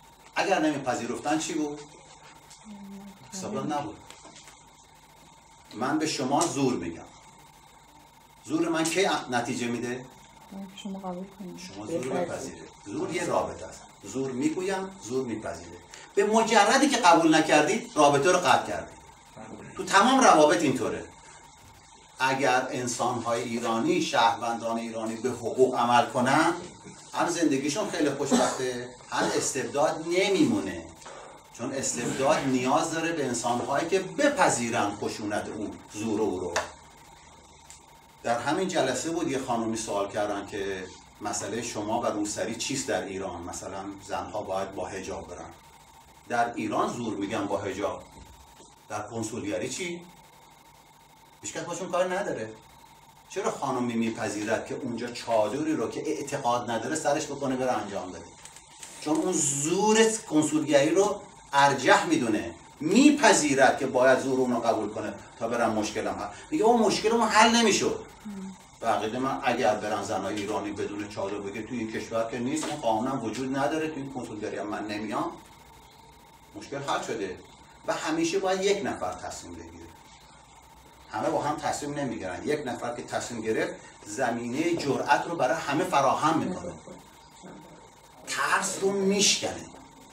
اگر نمیپذیرفتن چی بود؟ استبداد نبود. من به شما زور میگم. زور من کی نتیجه میده؟
شما قبول کنید.
شما زور بپذیره. زور یه رابطه است. زور میگویم، زور میپذیره. به مجردی که قبول نکردید رابطه رو قطع کردید. تو تمام روابط اینطوره. اگر انسان‌های ایرانی، شهروندان ایرانی به حقوق عمل کنن، هم زندگیشون خیلی خوشبخته، هم استبداد نمیمونه. چون استبداد نیاز داره به انسان‌هایی که بپذیرن خشونت او، زور او رو. در همین جلسه بود یه خانومی سوال کردن که مسئله شما و روسری چیست در ایران؟ مثلا زنها باید با حجاب برن. در ایران زور میگن با حجاب. در کنسولگری چی؟ هیچکس باشون کار نداره. چرا خانومی میپذیرد که اونجا چادری رو که اعتقاد نداره سرش بکنه بره انجام بده؟ چون اون زور کنسولگری رو ارجح میدونه، میپذیرد که باید زور اون رو قبول کنه تا برن مشکلم حل. میگه اون مشکلمون حل نمیشد. به عقیده من اگر برن زنای ایرانی بدون چادر بگه توی این کشور که نیست، اون قانون وجود نداره، توی این کنسولگری هم من نمیام، مشکل حل شده. و همیشه باید یک نفر تصمیم بگیره. همه با هم تصمیم نمیگیرن. یک نفر که تصمیم گرفت زمینه جرأت رو برای همه فراهم میکنه، ترس رو میشکنه.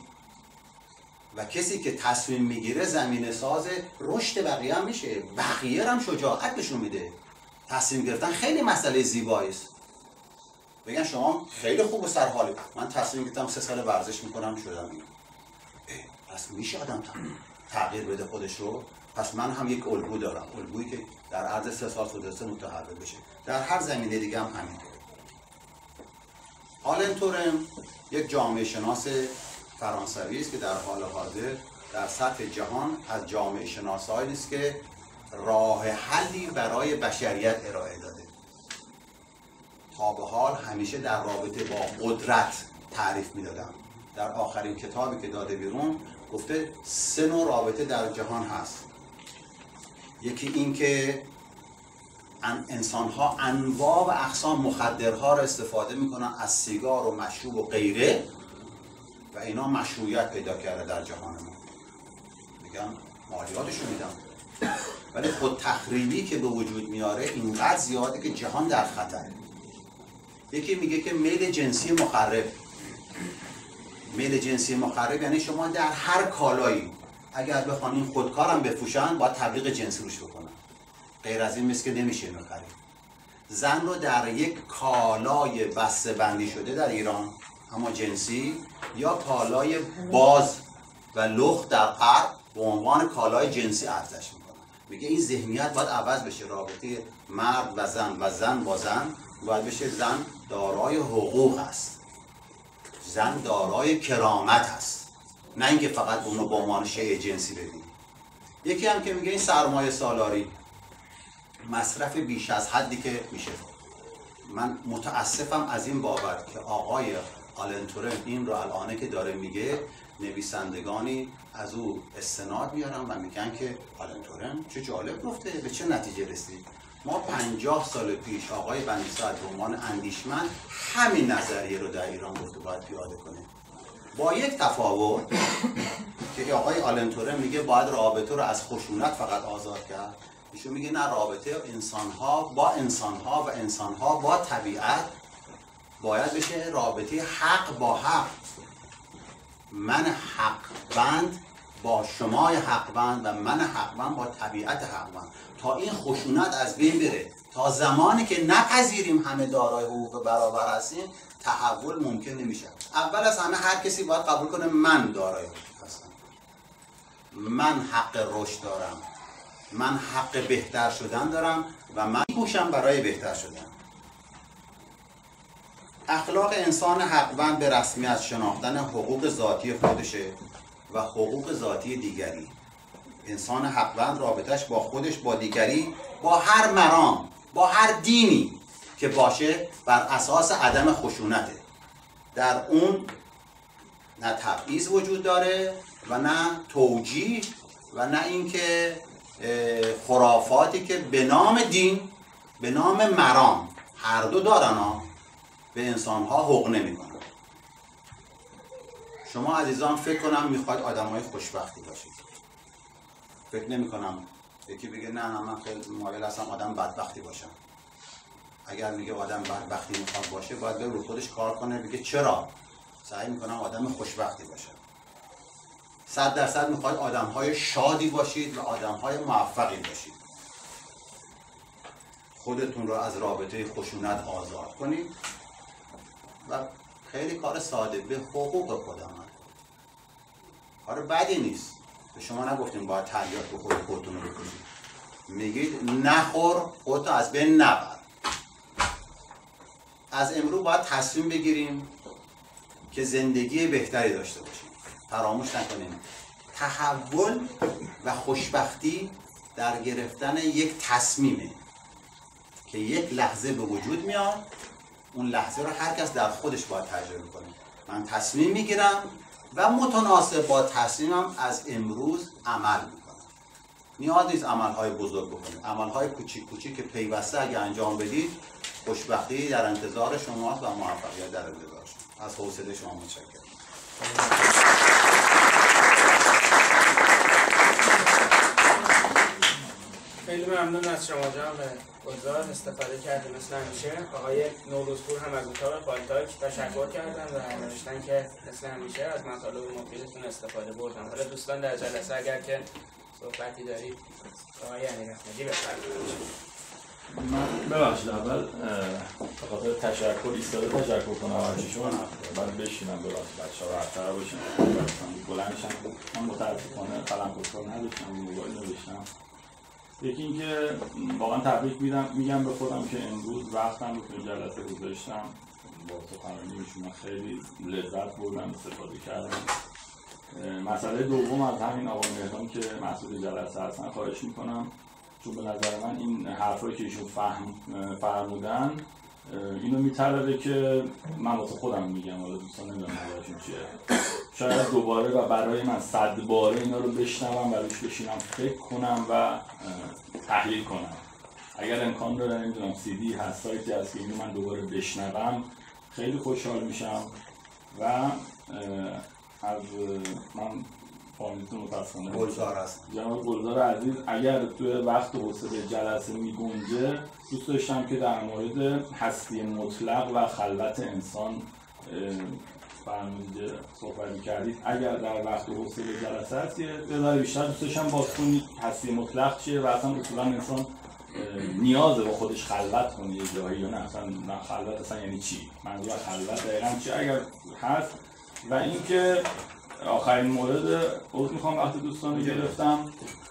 و کسی که تصمیم میگیره زمینه ساز رشد بقیه هم میشه، بقیه هم شجاعت نشون میده. تصمیم گرفتن خیلی مسئله زیبایی است. بگن شما خیلی خوب و سر حالی، من تصمیم گرفتم 3 سال ورزش میکنم شدم این. پس میشه آدم تغییر بده خودش رو. پس من هم یک الگو دارم، الگویی که در عرض 3 سال تونسته متحول بشه. در هر زمینه دیگه هم همینطوره. آلن تورم یک جامعه شناس فرانسوی است که در حال حاضر در سطح جهان از جامعه شناسایی است که راه حلی برای بشریت ارائه داده. تا به حال همیشه در رابطه با قدرت تعریف میدادم. در آخرین کتابی که داده بیرون گفته 3 نوع رابطه در جهان هست. یکی این که انسان‌ها انواع و اقسام مخدرها را استفاده میکنن، از سیگار و مشروب و غیره، و اینا مشروعیت پیدا کرده در جهان ما. میگن مالیاتشو میدن، ولی خود تخریبی که به وجود میاره اینقدر زیاده که جهان در خطره. یکی میگه که میل جنسی مخرب. میل جنسی مخرب یعنی شما در هر کالایی اگر بخوان این خودکارم بفروشن باید تبلیغ جنسی روش بکنن، غیر از این مثل که نمیشه اینو خرید. زن رو در یک کالای بسته بندی شده در ایران، اما جنسی، یا کالای باز و لخت در غرب به عنوان کالای جنسی ارزش میکنن. میگه این ذهنیت باید عوض بشه. رابطه مرد و زن و زن با زن باید بشه زن دارای حقوق است، زن دارای کرامت است، نه اینکه فقط اونو به عنوان شیء جنسی ببینی. یکی هم که میگه این سرمایه سالاری، مصرف بیش از حدی که میشه. من متاسفم از این بابت که آقای آلن تورم این رو الان که داره میگه، نویسندگانی از او استناد میارن و میگن که آلن تورم چه جالب گفته، به چه نتیجه رسید. ما 50 سال پیش آقای بنی سعد به عنوان اندیشمند همین نظریه رو در ایران گفته باید پیاده کنه، با یک تفاوت که آقای آلن تورم میگه باید رابطه رو از خشونت فقط آزاد کرد. ایشون میگه نه، رابطه انسان‌ها با انسان‌ها و انسان‌ها با طبیعت باید بشه رابطه حق با حق. من حق‌بند با شمای حق‌بند و من حق‌بند با طبیعت حق‌بند، تا این خشونت از بین بره. تا زمانی که نپذیریم همه دارای حقوق برابر هستیم، تحول ممکن نمیشه. اول از همه هر کسی باید قبول کنه من دارای حقوق هستم، من حق رشد دارم، من حق بهتر شدن دارم و من کوشم برای بهتر شدن. اخلاق انسان حق‌بند به رسمیت شناختن حقوق ذاتی خودشه و حقوق ذاتی دیگری. انسان حق‌بند رابطش با خودش، با دیگری، با هر مرام، با هر دینی که باشه بر اساس عدم خشونته. در اون نه تبعیض وجود داره و نه توجیه و نه اینکه خرافاتی که به نام دین، به نام مرام، هر دو دارن ها، به انسان‌ها حقوق نمی‌کنن. شما عزیزان فکر کنم میخواید آدم‌های خوشبختی باشید. فکر نمی‌کنم یکی بگه نه من خیلی مایل هستم آدم بدبختی باشم. اگر میگه آدم بدبختی میخواد باشه باید رو خودش کار کنه، بگه چرا سعی میکنم آدم خوشبختی باشم. 100% میخواید آدم‌های شادی باشید و آدم‌های موفقی باشید. خودتون رو از رابطه خشونت آزاد کنید و خیلی کار ساده، به حقوق خودم کار بدی نیست. به شما نگفتیم باید تریاک بخورید خودتون رو بکشید، میگید نخور خودتو از بین نبر. از امروز باید تصمیم بگیریم که زندگی بهتری داشته باشیم. فراموش نکنیم تحول و خوشبختی در گرفتن یک تصمیمه که یک لحظه به وجود میاد. اون لحظه رو هر کس در خودش باید تجربه کنه. من تصمیم میگیرم و متناسب با تصمیمم از امروز عمل میکنم. نیاز نیست عملهای بزرگ بکنید، عملهای کوچیک کوچیک که پیوسته اگه انجام بدید خوشبختی در انتظار شماست و موفقیت در انتظار شما. از حوصله شما متشکرم.
خیلی ممنون از شما جناب گلزار، استفاده کردیم مثل همیشه. آقای نوروزپور هم از اتاق پالتاک تشکر کردن و نوشتن که مثل همیشه از مطالب مفیدتون استفاده بردن. حالا دوستان در جلسه اگر که صحبتی دارید آقای امیرحمدی بفرمایید.
من ببخشید اول به خاطر تشکر ایستاده تشکر کنم از شما، بعد بشینم ببخشید بچه‌ها راحت‌تر باشن بلندشن. من متأسفانه قلم‌پشت‌ها نداشتم، موبایل نداشتم. یکی اینکه واقعا تبریک میگم به خودم که امروز وقتم رو توی جلسه گذاشتم. با سخنرانی ایشون خیلی لذت بردم، استفاده کردم. مسئله دوم از همین آقای مهران که مسئول جلسه هستن خواهش میکنم، چون به نظر من این حرفایی که ایشون فرمودن اینو میطلبه که من واسه خودم میگم، حالا دوستان نمیدونم نظرشون چیه، شاید دوباره و برای من 100 باره اینا رو بشنوم و روش بشینم فکر کنم و تحلیل کنم. اگر امکان داره نمیدونم CD هست، سایتی هست که اینو من دوباره بشنوم خیلی خوشحال میشم. و از من فامیلتون متاسفانه
گلزار هست.
جناب گلزار عزیز اگر توی وقت حوصله جلسه میگنجه دوست داشتم که در مورد هستی مطلق و خلوت انسان فرمودید صحبت می‌کردید. اگر در وقت حوصله جلسه هست یه ذره بیشتر دوست داشتم باز کنید هستی مطلق چیه و اصلا اصولا انسان نیازه با خودش خلوت کنه یه جایی یا نه اصلا خلوت اصلا یعنی چی؟ منظور خلوت دقیقاً چی اگر هست؟ و اینکه آخرین مورد عذر میخوام وقتی دوستان رو گرفتم،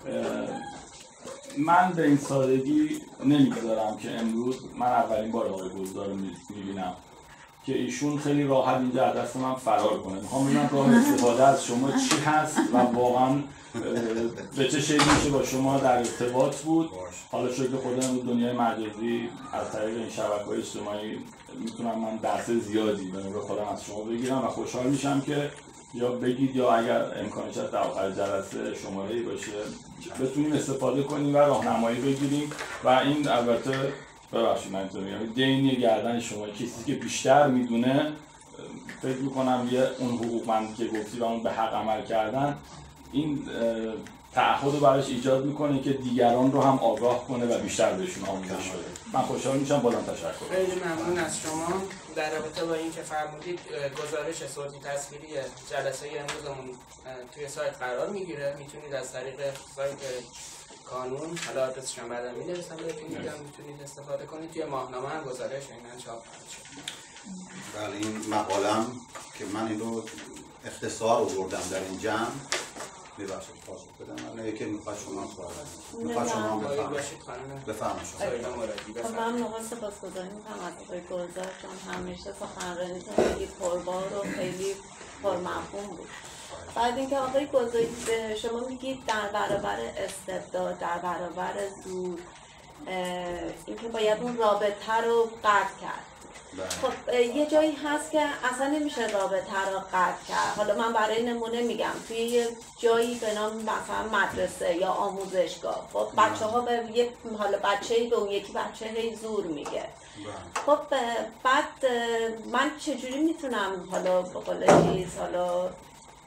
من به این سادگی نمیگذارم که امروز من اولین بار آقای گلزار رو میبینم که ایشون خیلی راحت اینجا از دست من فرار کنه. میخوام ببینم راه استفاده از شما چی هست و واقعا به چه شکلی میشه با شما در ارتباط بود. حالا شکل خودم رو دنیای مجازی از طریق این شبکه‌های اجتماعی میتونم من درس زیادی به نوع خودم از شما بگیرم و خوشحال میشم که یا بگید یا اگر امکانش هست در آخر جلسه شماره‌ای باشه بتونیم استفاده کنیم و راهنمایی بگیریم. و این البته ببخشید من اینطور میگم دینی گردن شما، کسی که بیشتر میدونه فکر میکنم یه اون حقوقمندی که گفتی و اون به حق عمل کردن این تعهد رو براش ایجاد میکنه که دیگران رو هم آگاه کنه و بیشتر بهشون آموزش بده. من خوشحال میشم. بازم تشکر.
خیلی ممنون از شما. در رابطه با این که فرمودید گزارش صوتی تصویری جلسه امروزمون توی سایت قرار میگیره، میتونید از طریق سایت کانون، حالا آدرسش هم بعدا می‌نویسم بهتون میگم، میتونید استفاده کنید. توی ماهنامه هم گزارش عیناً چاپ شده.
بله این مقالم که من این رو اختصار آوردم در این جمع میبخشید پاسخ بدم. نه یکی میخواد شما سوال میخواد شما بفرمایید
خب من موقع سپاسگزاری میکنم از آقای گلزار چون همیشه سخنرانیتون خیلی پربار و خیلی پرمفهوم بود. بعد اینکه آقای گلزاری شما میگید در برابر استبداد، در برابر زور، اینکه باید اون رابطه رو قطع کرد. خب یه جایی هست که اصلا نمیشه رابطه رو قطع کرد. حالا من برای نمونه میگم توی یه جایی به نام مثلا مدرسه یا آموزشگاه، خب بچه ها به یک حالا بچه‌ای به اون یکی بچه هی زور میگه. خب بعد من چجوری میتونم حالا به قول چیز حالا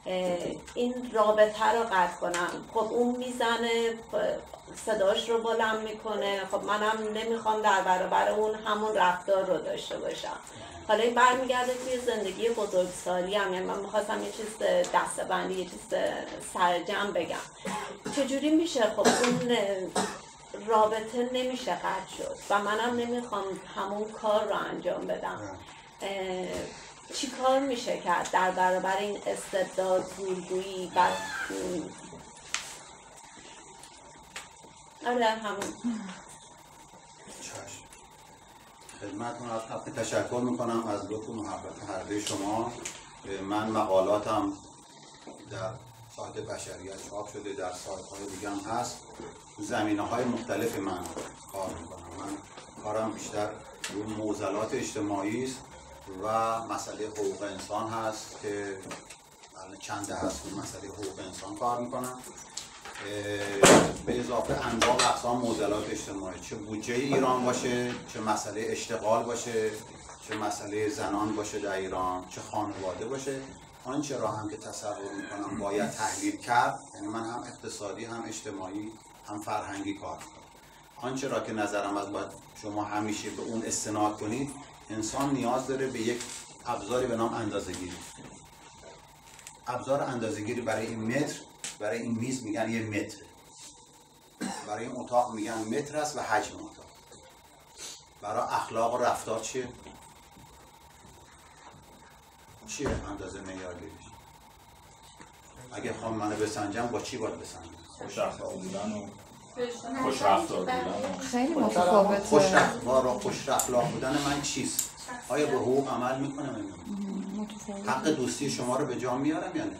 این رابطه رو قطع کنم. خب اون میزنه صداش رو بلند میکنه، خب منم نمیخوام در برابر اون همون رفتار رو داشته باشم. حالا این برمیگرده توی زندگی بزرگسالی هم، یعنی من میخواستم یه چیز دسته‌بندی، یه چیز سرجم بگم. چجوری میشه خب اون رابطه نمیشه قطع شد و منم نمیخوام همون کار رو انجام بدم. چی کار میشه کرد در برابر این استبداد، زورگویی و همون
چشم. خدمتتون از خط تشکر میکنم از لطف و محبت هر دوی شما. من مقالاتم در سایت بشریت چاپ شده، در سایت‌های دیگه هم هست. زمینه‌های مختلف من کار میکنم. من کارم بیشتر روی معضلات اجتماعی است و مسئله حقوق انسان هست که چند هست روی مسئله حقوق انسان کار میکنم، به اضافه انواع اقسام معضلات اجتماعی، چه بودجه ایران باشه، چه مسئله اشتغال باشه، چه مسئله زنان باشه در ایران، چه خانواده باشه. آنچه را هم که تصور میکنم باید تحلیل کرد، یعنی من هم اقتصادی هم اجتماعی هم فرهنگی کار میکنم. آنچه را که نظرم از باید شما همیشه به اون استناد کنید، انسان نیاز داره به یک ابزاری به نام اندازه‌گیری. ابزار اندازه‌گیری برای این متر، برای این میز میگن یه متر، برای این اتاق میگن متر است و حجم اتاق. برای اخلاق و رفتار چیه اندازه معیارگیریش؟ اگه خواهم منو بسنجم با چی باید بسنجم؟
خوش اخلاق بودن و خوش رفتار بودن.
خیلی متفاوته.
خوش اخلاق بودن من چیست؟ آیا به حقوق عمل میکنم یا نه؟ حق دوستی شما رو به جا میارم یا نه؟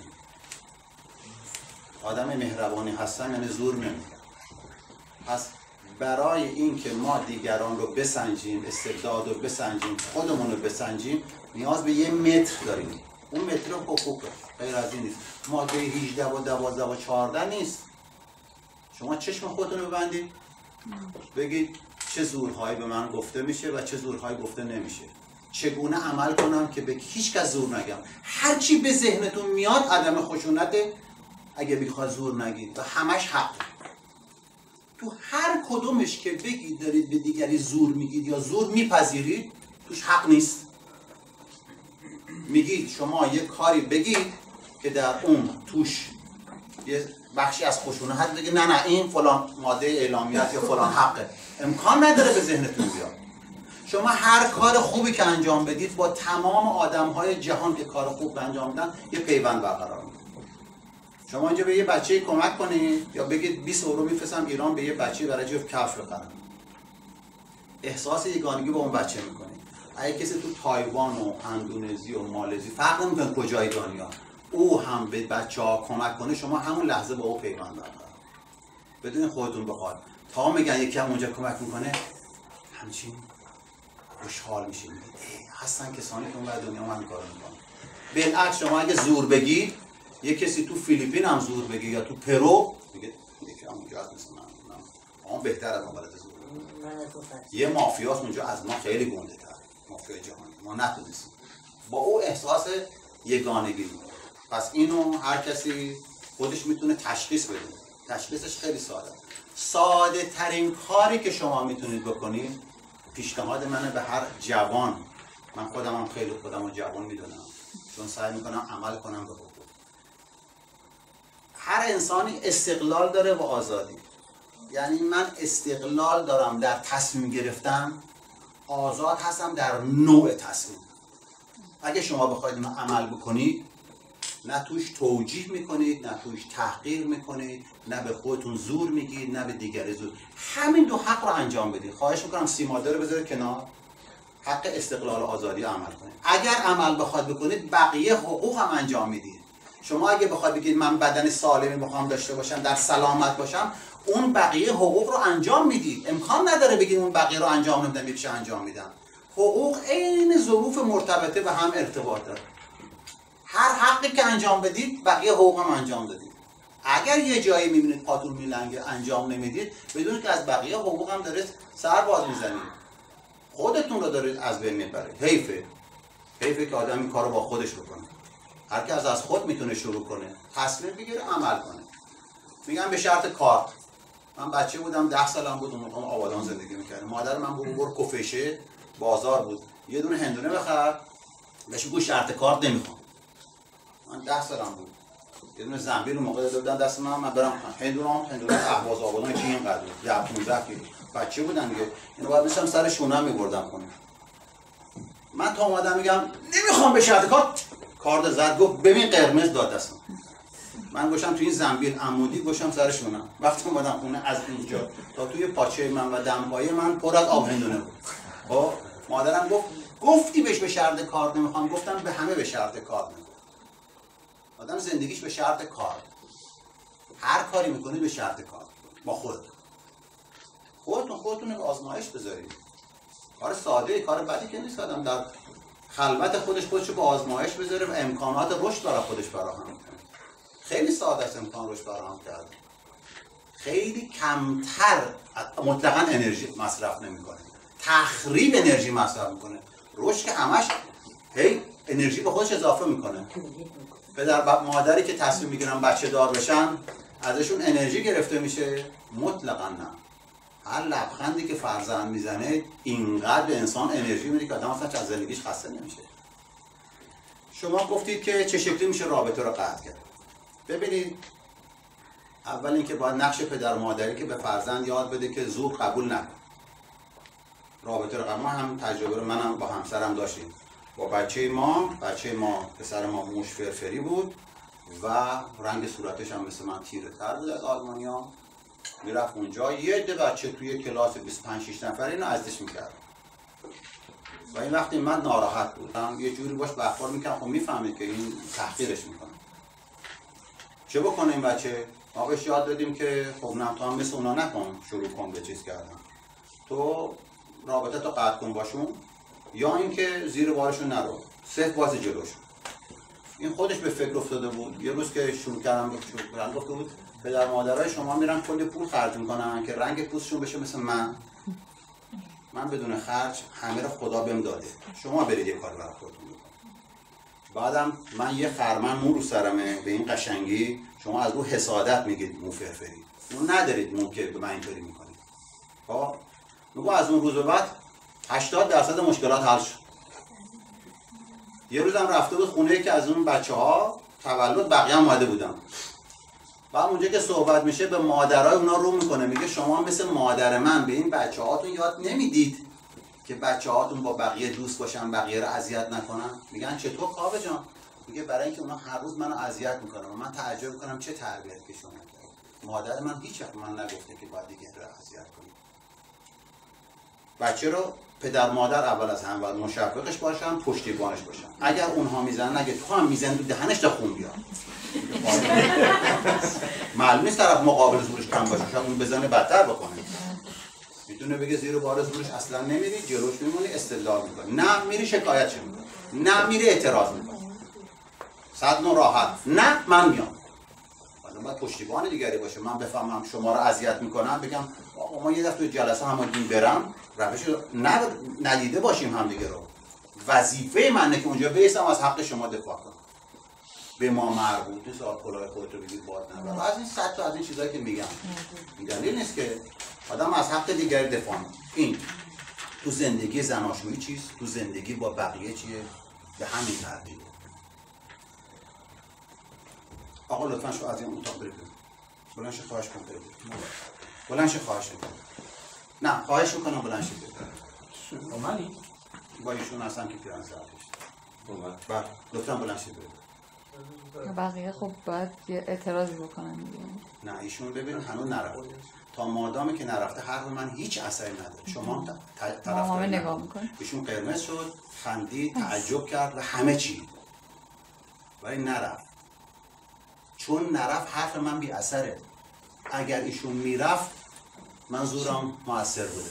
آدم مهربانی هستم یعنی زور نمیکنم. پس برای این که ما دیگران رو بسنجیم، استبداد رو بسنجیم، خودمون رو بسنجیم، نیاز به یه متر داریم. اون متر حقوقه، غیر از این نیست. ماده 18 و 12 و 14 نیست. شما چشم خودتون رو ببندید، بگید چه زورهایی به من گفته میشه و چه زورهایی گفته نمیشه. چگونه عمل کنم که به هیچ کس زور نگم. هر چی به ذهنتون میاد عدم خشونته، اگه بخواد زور نگید و همش حق. تو هر کدومش که بگید دارید به دیگری زور میگید یا زور میپذیرید، توش حق نیست. میگید شما یه کاری بگید که در اون توش یه بخشی از خشونت هست، بگید نه این فلان ماده اعلامیت یا فلان حقه. امکان نداره به ذهنتون بیاد. شما هر کار خوبی که انجام بدید با تمام آدم‌های جهان که کار خوب انجام میدن یه پیوند برقرار می‌کنید. شما اینجا به یه بچه کمک کنید یا بگید 20 یورو میفرستم ایران به یه بچه برای جفت کفش بخرم، احساس یگانگی با اون بچه میکنید. اگه کسی تو تایوان و اندونزی و مالزی فرق نمیکنه کجای دنیا او هم به بچه‌ها کمک کنه، شما همون لحظه با او پیوند برقرار بدون خودتون بخواد. تا میگن یکی هم اونجا کمک میکنه، همچین خوشحال میشین هستن کسانی که اون ور دنیا هم کار میکنن. بالعکس شما اگه زور بگید، یه کسی تو فیلیپین هم زور بگه یا تو پرو، میگه یکی هم اونجا هست مثل من اون بهتر از ما بلد زور بگه. یه مافیاست اونجا از ما خیلی گنده تر، مافیا جهانی. ما نتونستیم با او احساس یگانگی. پس اینو هر کسی خودش میتونه تشخیص بده. تشخیصش خیلی ساده ترین کاری که شما میتونید بکنید، پیشنهاد منه به هر جوان، من خودم هم خیلی خودم رو جوان میدونم چون سعی میکنم عمل کنم به حقوق. هر انسانی استقلال داره و آزادی. یعنی من استقلال دارم در تصمیم گرفتن، آزاد هستم در نوع تصمیم. اگه شما بخواید اینو عمل بکنید، نه توش توجیه میکنید، نه توش تحقیر میکنید، نه به خودتون زور میگید، نه به دیگری زور. همین دو حق رو انجام بدید. خواهش میکنم 3 ماده رو بذارید کنار، حق استقلال و آزادی عمل کنید. اگر عمل بخواد بکنید، بقیه حقوق هم انجام میدید. شما اگه بخواد بگید من بدن سالمی بخوام داشته باشم، در سلامت باشم، اون بقیه حقوق رو انجام میدید. امکان نداره بگید اون بقیه رو انجام نمیدم، یه چیز انجام میدم. حقوق عین ظروف مرتبطه به هم ارتباط داره. هر حقی که انجام بدید، بقیه حقوق هم انجام بدید. اگر یه جایی میبینید پاتون میلنگه انجام نمیدید، بدونید که از بقیه حقوق هم دارید سر باز میزنید. خودتون رو دارید از بین میبرید. حیفه که آدم این کارو با خودش بکنه. هر کی از خود میتونه شروع کنه، تصمیم بگیره، عمل کنه. میگم به شرط کار. من بچه بودم 10 سالم بود، اون موقع آبادان زندگی میکردم. مادر من برو کفشه بازار بود، یه دونه هندونه بخر، بهش بگو شرط کارت نمیخوام. من 10 سالم بود، یه دونه زنبیل اون موقع داده بودن دست من برم هندونه اهواز آبادان که اینقدر بود، 15 کیلو. بچه بودن دیگه، اینو باید میشم سر شونم میبردم خونه. من تا اومدم میگم نمیخوام به شرط کارت زد، گفت ببین قرمز داد دستم. من گوشم تو این زنبیل عمودی گوشم سر شونم. وقتی اومدم خونه از اینجا تا توی پاچه من و دمپایی من پر از آب هندونه بود. خب مادرم گفتی بهش به شرط کارت نمیخوام. گفتم به همه به شرط کارت نمیخوام. آدم زندگیش به شرط کار. هر کاری میکنی به شرط کار. با خودتون به آزمایش بذارید. کار ساده، کار بدی که نیست. آدم در خلوت خودشو به آزمایش بذاره و امکانات رشد برای خودش فراهم کنه. خیلی ساده است امکان رشد فراهم کردن. خیلی کمتر مطلقاً انرژی مصرف نمیکنه. تخریب انرژی مصرف میکنه. رشد که همش هی انرژی به خودش اضافه میکنه. پدر مادری که تصمیم میگیرن بچه دار بشن ازشون انرژی گرفته میشه؟ مطلقاً نه. هر لبخندی که فرزند میزنه اینقدر به انسان انرژی میده که آدم اصلا از زندگیش خسته نمیشه. شما گفتید که چه شکلی میشه رابطه رو قطع کرد. ببینید، اول اینکه باید نقش پدر مادری که به فرزند یاد بده که زور قبول نکن. رابطه رو قبول، هم تجربه رو منم با همسرم داشتیم. با بچه ما پسر ما موش فرفری بود و رنگ صورتش هم مثل من تیره تر بود از آلمانیا. میرفت اونجا یه عده بچه توی کلاس 25-6 نفره اینو ازش میکرد و این وقتی من ناراحت بودم یه جوری باش برخورد میکردم. خب میفهمید که این تحقیرش میکنه. چه بکنه این بچه؟ ما بهش یاد دادیم که خب نه تو هم مثل اونا نکن، شروع کن به چیز کردن. تو رابطه تو قطع کن باشون، یا اینکه زیر بارشون نرو، صرف باز جلوشون. این خودش به فکر افتاده بود. یه روز که شروع کردم گفته بود پدر مادرای شما میرن کلی پول خرج میکنن که رنگ پوستشون بشه مثل من بدون خرج همه رو خدا بهم داده، شما برید یه کار برای خودتون بکنید. بعدم من یه خرمن مو رو سرمه به این قشنگی، شما از رو حسادت میگید مو فرفری، مو ندارید مو که به من اینطوری میکنید. خب میگم از اون روز به بعد 80% مشکلات حل شد. یه روزم رفته بود خونه که از اون بچه‌ها تولد بقیه هم اومده بودن. بعد اونجا که صحبت میشه به مادرای اونا رو میکنه، میگه شما مثل مادر من به این بچه‌هاتون یاد نمیدید که بچه‌هاتون با بقیه دوست باشن، بقیه رو اذیت نکنن. میگن چطور کاوه جان؟ میگه برای اینکه اونا هر روز منو اذیت میکنن و من تعجب میکنم چه تربیتی که شما کردید. مادر من هیچ وقت من نگفته که باید دیگه رو اذیت کنید. بچه رو پدر مادر اول از همه باید مشوقش باشن، پشتیبانش باشن. اگر اونها میزنن، اگه تو هم میزنی تو دهنش تا خون بیاد. معلوم نیست طرف مقابل زورش کم باشه، شاید اون بزنه بدتر بکنه. میتونه بگه زیر بار زورش اصلا نمیری، جلوش میمونی، استدلال میکنی. نه میری شکایتش میکنی، نه میری اعتراض میکنی. صد نوع راحت، نه من میام. باید پشتیبان دیگری باشه. من بفهمم شما رو اذیت میکنم، بگم ما یه دفعه تو جلسه همگی برم، روش ندیده باشیم همدیگه رو. وظیفه منه که اونجا بیستم از حق شما دفاع کنم. به ما مربوط نیست کلاه خودت رو بگیر باد نبر. از این صد تا از این چیزایی که میگم دلیل نیست که آدم از حق دیگری دفاع کنه. این تو زندگی زناشویی چیست؟ تو زندگی با بقیه چیه؟ به همین ترتیبه. آقا لطفاً شو از این اتاق برید. بلند شو، خواهش می‌کنم برید. بلند شو، خواهش می‌کنم. نه خواهش می‌کنم بلند شو برید.
منی
با ایشون هستم که پیران ساعتش. بعد لطفاً بلند شو برید.
بقیه خب باید یه اعتراضی بکنن دیگه.
نه ایشون ببین هنوز نرفته. تا مادامی که نرفته حرف من هیچ اثری نداره. شما طرفدار
نگاه می‌کنید.
ایشون قرمز شد، خندید، تعجب کرد و همه چی. ولی نرفت. چون نرفت حرف من بی اثره. اگر ایشون میرفت من زورم مؤثر بوده.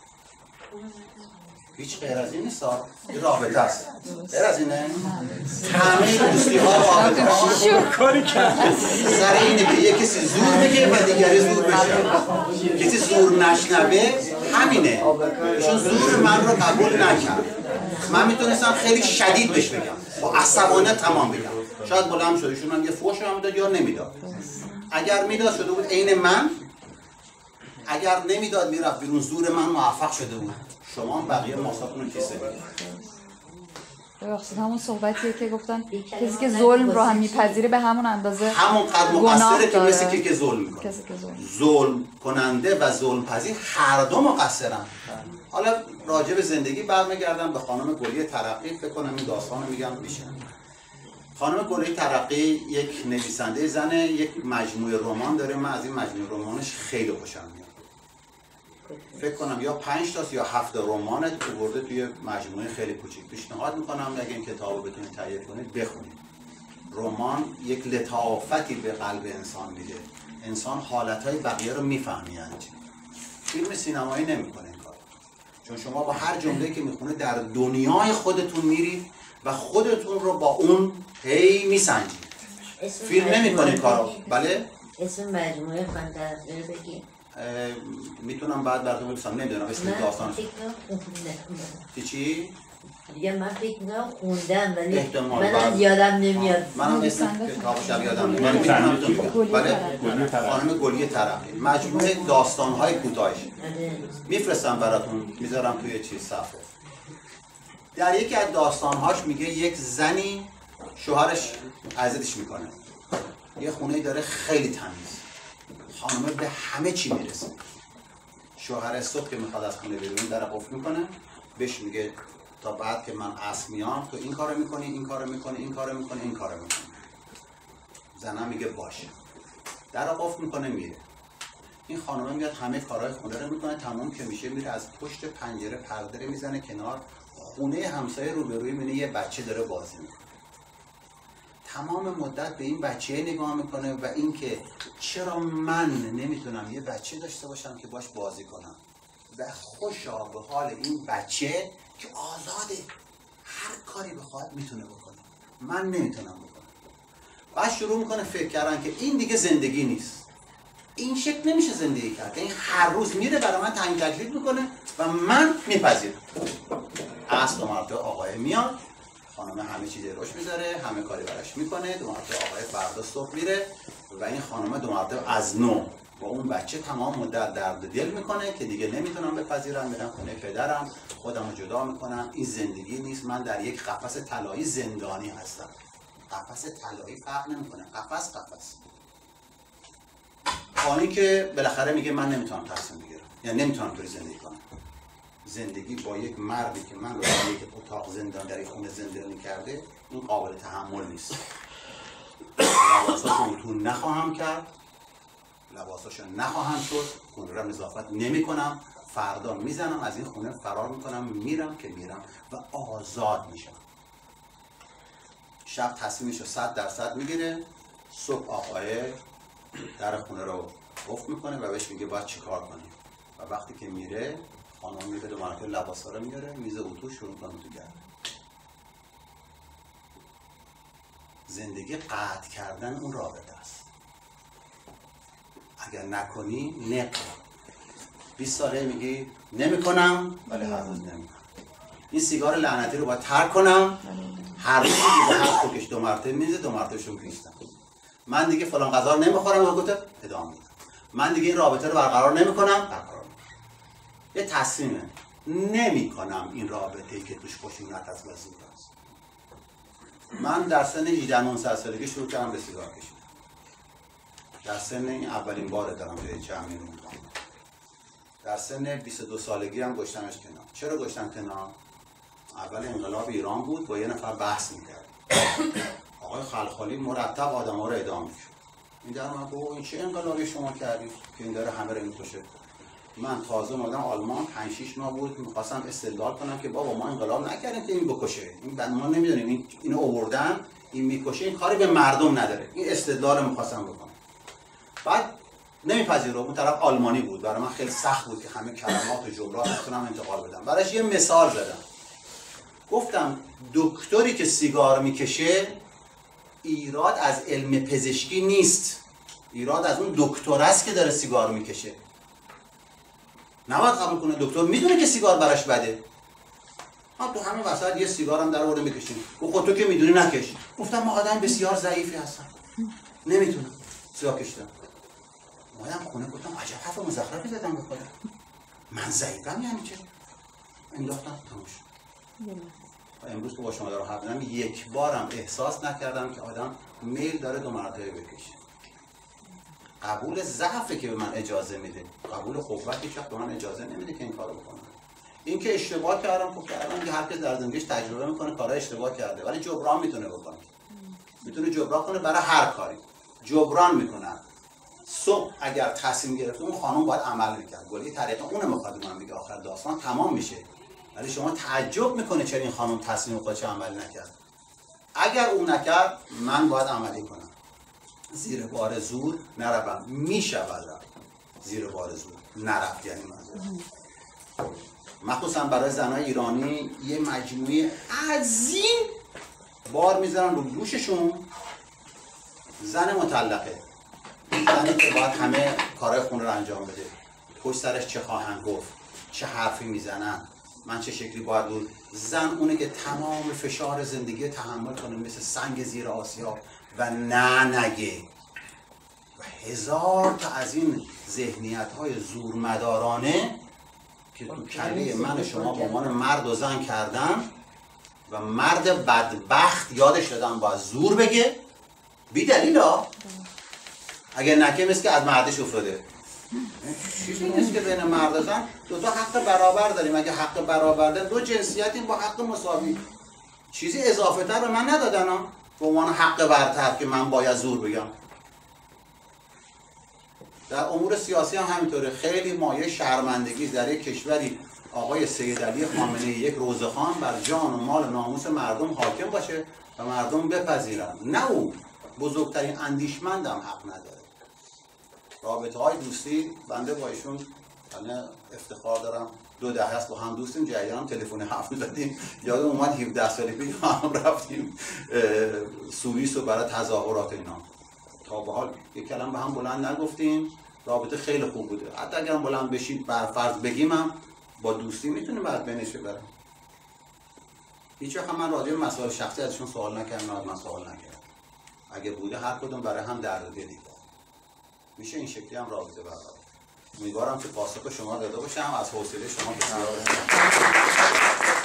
هیچ غیر از این نیست. این رابطه است. غیر از اینه؟ همه دوستی ها رابطه ها
کاری کرد
سر اینه که یک کسی زور بگه و دیگری زور بشه. کسی زور نشنوه همینه. ایشون زور من رو قبول نکرد. من میتونستم خیلی شدید بهش بگم، با عصبانیت تمام بگم. شاید بلند شده ایشون هم یه فحش هم میداد یا نمیداد. اگر میداد شده بود عین من، اگر نمیداد میرفت بیرون زور من موفق شده بود. شما هم بقیه ماساتون رو کیسه میگید.
ببخشید همون صحبتیه که گفتن کسی که ظلم رو هم میپذیره به همون اندازه
همون قدر مقصره که مثل که ظلم میکنه.
کسی که
ظلم کننده و ظلم پذیر هر دو مقصرن. حالا راجع به زندگی برمیگردم به خانم گلی ترقی، فکر کنم این داستان رو میگم میشه. خانم گلی ترقی یک نویسنده زنه، یک مجموعه رمان داره. من از این مجموعه رمانش خیلی خوشم میاد. فکر کنم یا 5 تا یا 7 رمان آورده توی مجموعه خیلی کوچیک. پیشنهاد میکنم اگه این کتابو بتونید تهیه کنید بخونید. رمان یک لطافتی به قلب انسان میده. انسان حالتهای بقیه رو میفهمه. یعنی فیلم سینمایی نمیکنه این کار، چون شما با هر جمله‌ای که میخونه در دنیای خودتون میرید و خودتون رو با اون هی میسنجید. فیلم نمیکنه کارو. بله؟
اسم مجموعه فانتزی رو بگید.
میتونم بعد براتون بگم، نمیدونم اسم داستانش چی؟
دیگه من فکر می‌کنم خوندم ولی
احتمال
من یادم نمیاد.
منم اسم کتابش یادم نمیاد. بله، خانم گلی ترقی. مجموعه داستان‌های کوتاهش میفرستم براتون، میذارم توی چیز صفحه. در یکی از داستان‌هاش میگه یک زنی شوهرش اذیتش میکنه، یه خونه‌ای داره خیلی تمیز، خانمه به همه چی میرسه. شوهر صبح که میخواد از خونه بیرون در قفل میکنه، بهش میگه تا بعد که من عصر میام تو این کارو میکنی، این کارو میکنی، این کارو میکنی، این کارو میکنی. زنم میگه باشه، در قفل میکنه میره. این خانمه میاد همه کارهای خونه رو میکنه، تمام که میشه میره از پشت پنجره پرده رو میزنه کنار، خونه همسایه روبروی میبینه یه بچه داره بازی میکنه. تمام مدت به این بچه نگاه میکنه و اینکه چرا من نمیتونم یه بچه داشته باشم که باش بازی کنم و خوشا به حال این بچه که آزاده، هر کاری بخواد میتونه بکنه، من نمیتونم بکنم. بعد شروع میکنه فکر کردن که این دیگه زندگی نیست، این شکل نمیشه زندگی کرد، این هر روز میره برای من تعیین تکلیف میکنه و من میپذیرم. اصل دو مرتبه آقای میاد، خانم همه چیز روش میذاره، همه کاری براش میکنه، دو مرتبه آقای فردا صبح میره و این خانم دو مرتبه از نو با اون بچه تمام مدت درد دل میکنه که دیگه نمیتونم بپذیرم، میرم خونه پدرم، خودمو جدا میکنم، این زندگی نیست، من در یک قفس طلایی زندانی هستم. قفس طلایی فرق نمیکنه، قفس. خانی که بالاخره میگه من نمیتونم تصمیم بگیرم، یعنی نمیتونم طوری زندگی کنم. زندگی با یک مردی که من رو در یک اتاق زندان در یک خونه زندانی کرده، این قابل تحمل نیست. لباساشو تو نخواهم کرد، لباساشو نخواهم شد، خونه رو نظافت نمی کنم، فردا میزنم از این خونه فرار میکنم، میرم که میرم و آزاد میشم. شب تصمیمشو 100% میگیره، صبح آقای در خونه رو قفل میکنه و بهش میگه باید چیکار کنی و وقتی که میره خانم میره دو مرتبه لباسا رو میاره، میز اتو شروع کنه تو گرد. زندگی قطع کردن اون رابطه است. اگر نکنی نقل 20 ساله میگی نمیکنم ولی هر روز نمیکنم. این سیگار لعنتی رو باید ترک کنم، هر روز دیگه هر کوکش دو مرتبه میزه، دو مرتبه شون کریستم. من دیگه فلان غذا رو نمیخورم و گفت ادامه میدم. من دیگه این رابطه رو برقرار نمیکنم، یه تصمیمه، نمی کنم این رابطه‌ای که توش خشونت از وزیر است. من در سن 18-19 سالگی شروع کردم به سیگار کشیدن. در سن این اولین بار دارم توی جمعی رو میکنم. در سن 22 سالگی هم گشتمش کنار. چرا گشتم کنار؟ اول انقلاب ایران بود، با یه نفر بحث میکرد. آقای خلخالی مرتب آدم‌ها رو اعدام می‌کرد. این در من گفت این چه انقلابی شما کردید که این داره همه رو می‌کشه؟ من تازه اومدم آلمان 5-6 ماه بود، می‌خواستم استدلال کنم که بابا ما انقلاب نکردیم که این بکشه. این ما نمی‌دونیم اینو آوردن، این می‌کشه، این کاری به مردم نداره. این استدلال رو می‌خواستم بکنم. بعد نمی‌پذیره، اون طرف آلمانی بود. برای من خیلی سخت بود که همه کلمات و جملات بتونم انتقال بدم. براش یه مثال زدم. گفتم دکتری که سیگار می‌کشه ایراد از علم پزشکی نیست، ایراد از اون دکتر است که داره سیگار میکشه. نباید قبول کنه دکتر میدونه که سیگار براش بده. ما تو همین وسط یه سیگارم در آوردیم بکشیم. گفت تو که میدونی نکش. گفتم ما آدم بسیار ضعیفی هستم. نمیتونم. سیگار کشیدم. اومدم خونه گفتم عجب حرف مزخرفی زدم به خودم. من ضعیفم یعنی چه؟ انداختم تموش. امروز که با شما دارم حرف میزنم یک بارم احساس نکردم که آدم میل داره 2 مرتبه بکشه. قبول ضعفه که به من اجازه میده. قبول قوتی که به من اجازه نمیده که این کارو بکنم. این که اشتباه کردم خب کردم، هر کس در زندگیش تجربه میکنه کارهای اشتباه کرده ولی جبران میتونه بکنه. میتونه جبران کنه برای هر کاری. جبران میکنه. صبح اگر تصمیم گرفت اون خانم باید عمل میکرد. گلی طریقه اون میخواد من بگه آخر داستان تمام میشه. ولی شما تعجب میکنه چرا این خانم تصمیم خودش عمل نکرد. اگر اون نکرد من باید عملی کنم. زیر بار زور نروم. میشود رفت زیر بار زور نرفت یعنی مخصوصا برای زنای ایرانی یه مجموعه عظیم بار میذارن رو دوششون. زن مطلقه، زنی که باید همه کارهای خونه رو انجام بده، پشت سرش چه خواهند گفت، چه حرفی میزنن، من چه شکلی باید بود. زن اونه که تمام فشار زندگی تحمل کنه مثل سنگ زیر آسیاب و نگه. و 1000 تا از این ذهنیت‌های زورمدارانه که تو کله من شما به عنوان مرد و زن کردن و مرد بدبخت یادش دادن باید زور بگه بی دلیل ها. اگر نکه مثل که از مردش افتاده. چیزی نیست که بین مرد و زن دو تا حق برابر داریم. اگه حق برابر داریم دو جنسیتیم با حق مساوی. چیزی اضافه تر به من ندادن ها به عنوان حق برتر که من باید زور بگم. در امور سیاسی هم همینطوره. خیلی مایه شرمندگی در یک کشوری آقای سیدعلی خامنه‌ای یک روزخوان بر جان و مال و ناموس مردم حاکم باشه و مردم بپذیرن. نه او بزرگترین اندیشمندم حق نداره. رابطه های دوستی بنده با ایشون افتخار دارم 2 دهه است با هم دوستیم. جریان هم تلفن حرف می‌زدیم. یادم اومد 17 سال پیش هم رفتیم سوئیس و برای تظاهرات اینا. تا به حال یک کلمه به هم بلند نگفتیم. رابطه خیلی خوب بوده. حتی اگرم بلند بشید بر فرض بگیم هم با دوستی میتونیم بعد بینش ببریم. هیچ وقت من راجع به مسائل شخصی ازشون سوال نکردم، از من سوال نکردم. اگه بوده هر کدوم برای هم درد و دلی داره. میشه این شکلی هم رابطه برقرار. امیدوارم که پاسخ شما داده باشم. از حوصله شما بسیار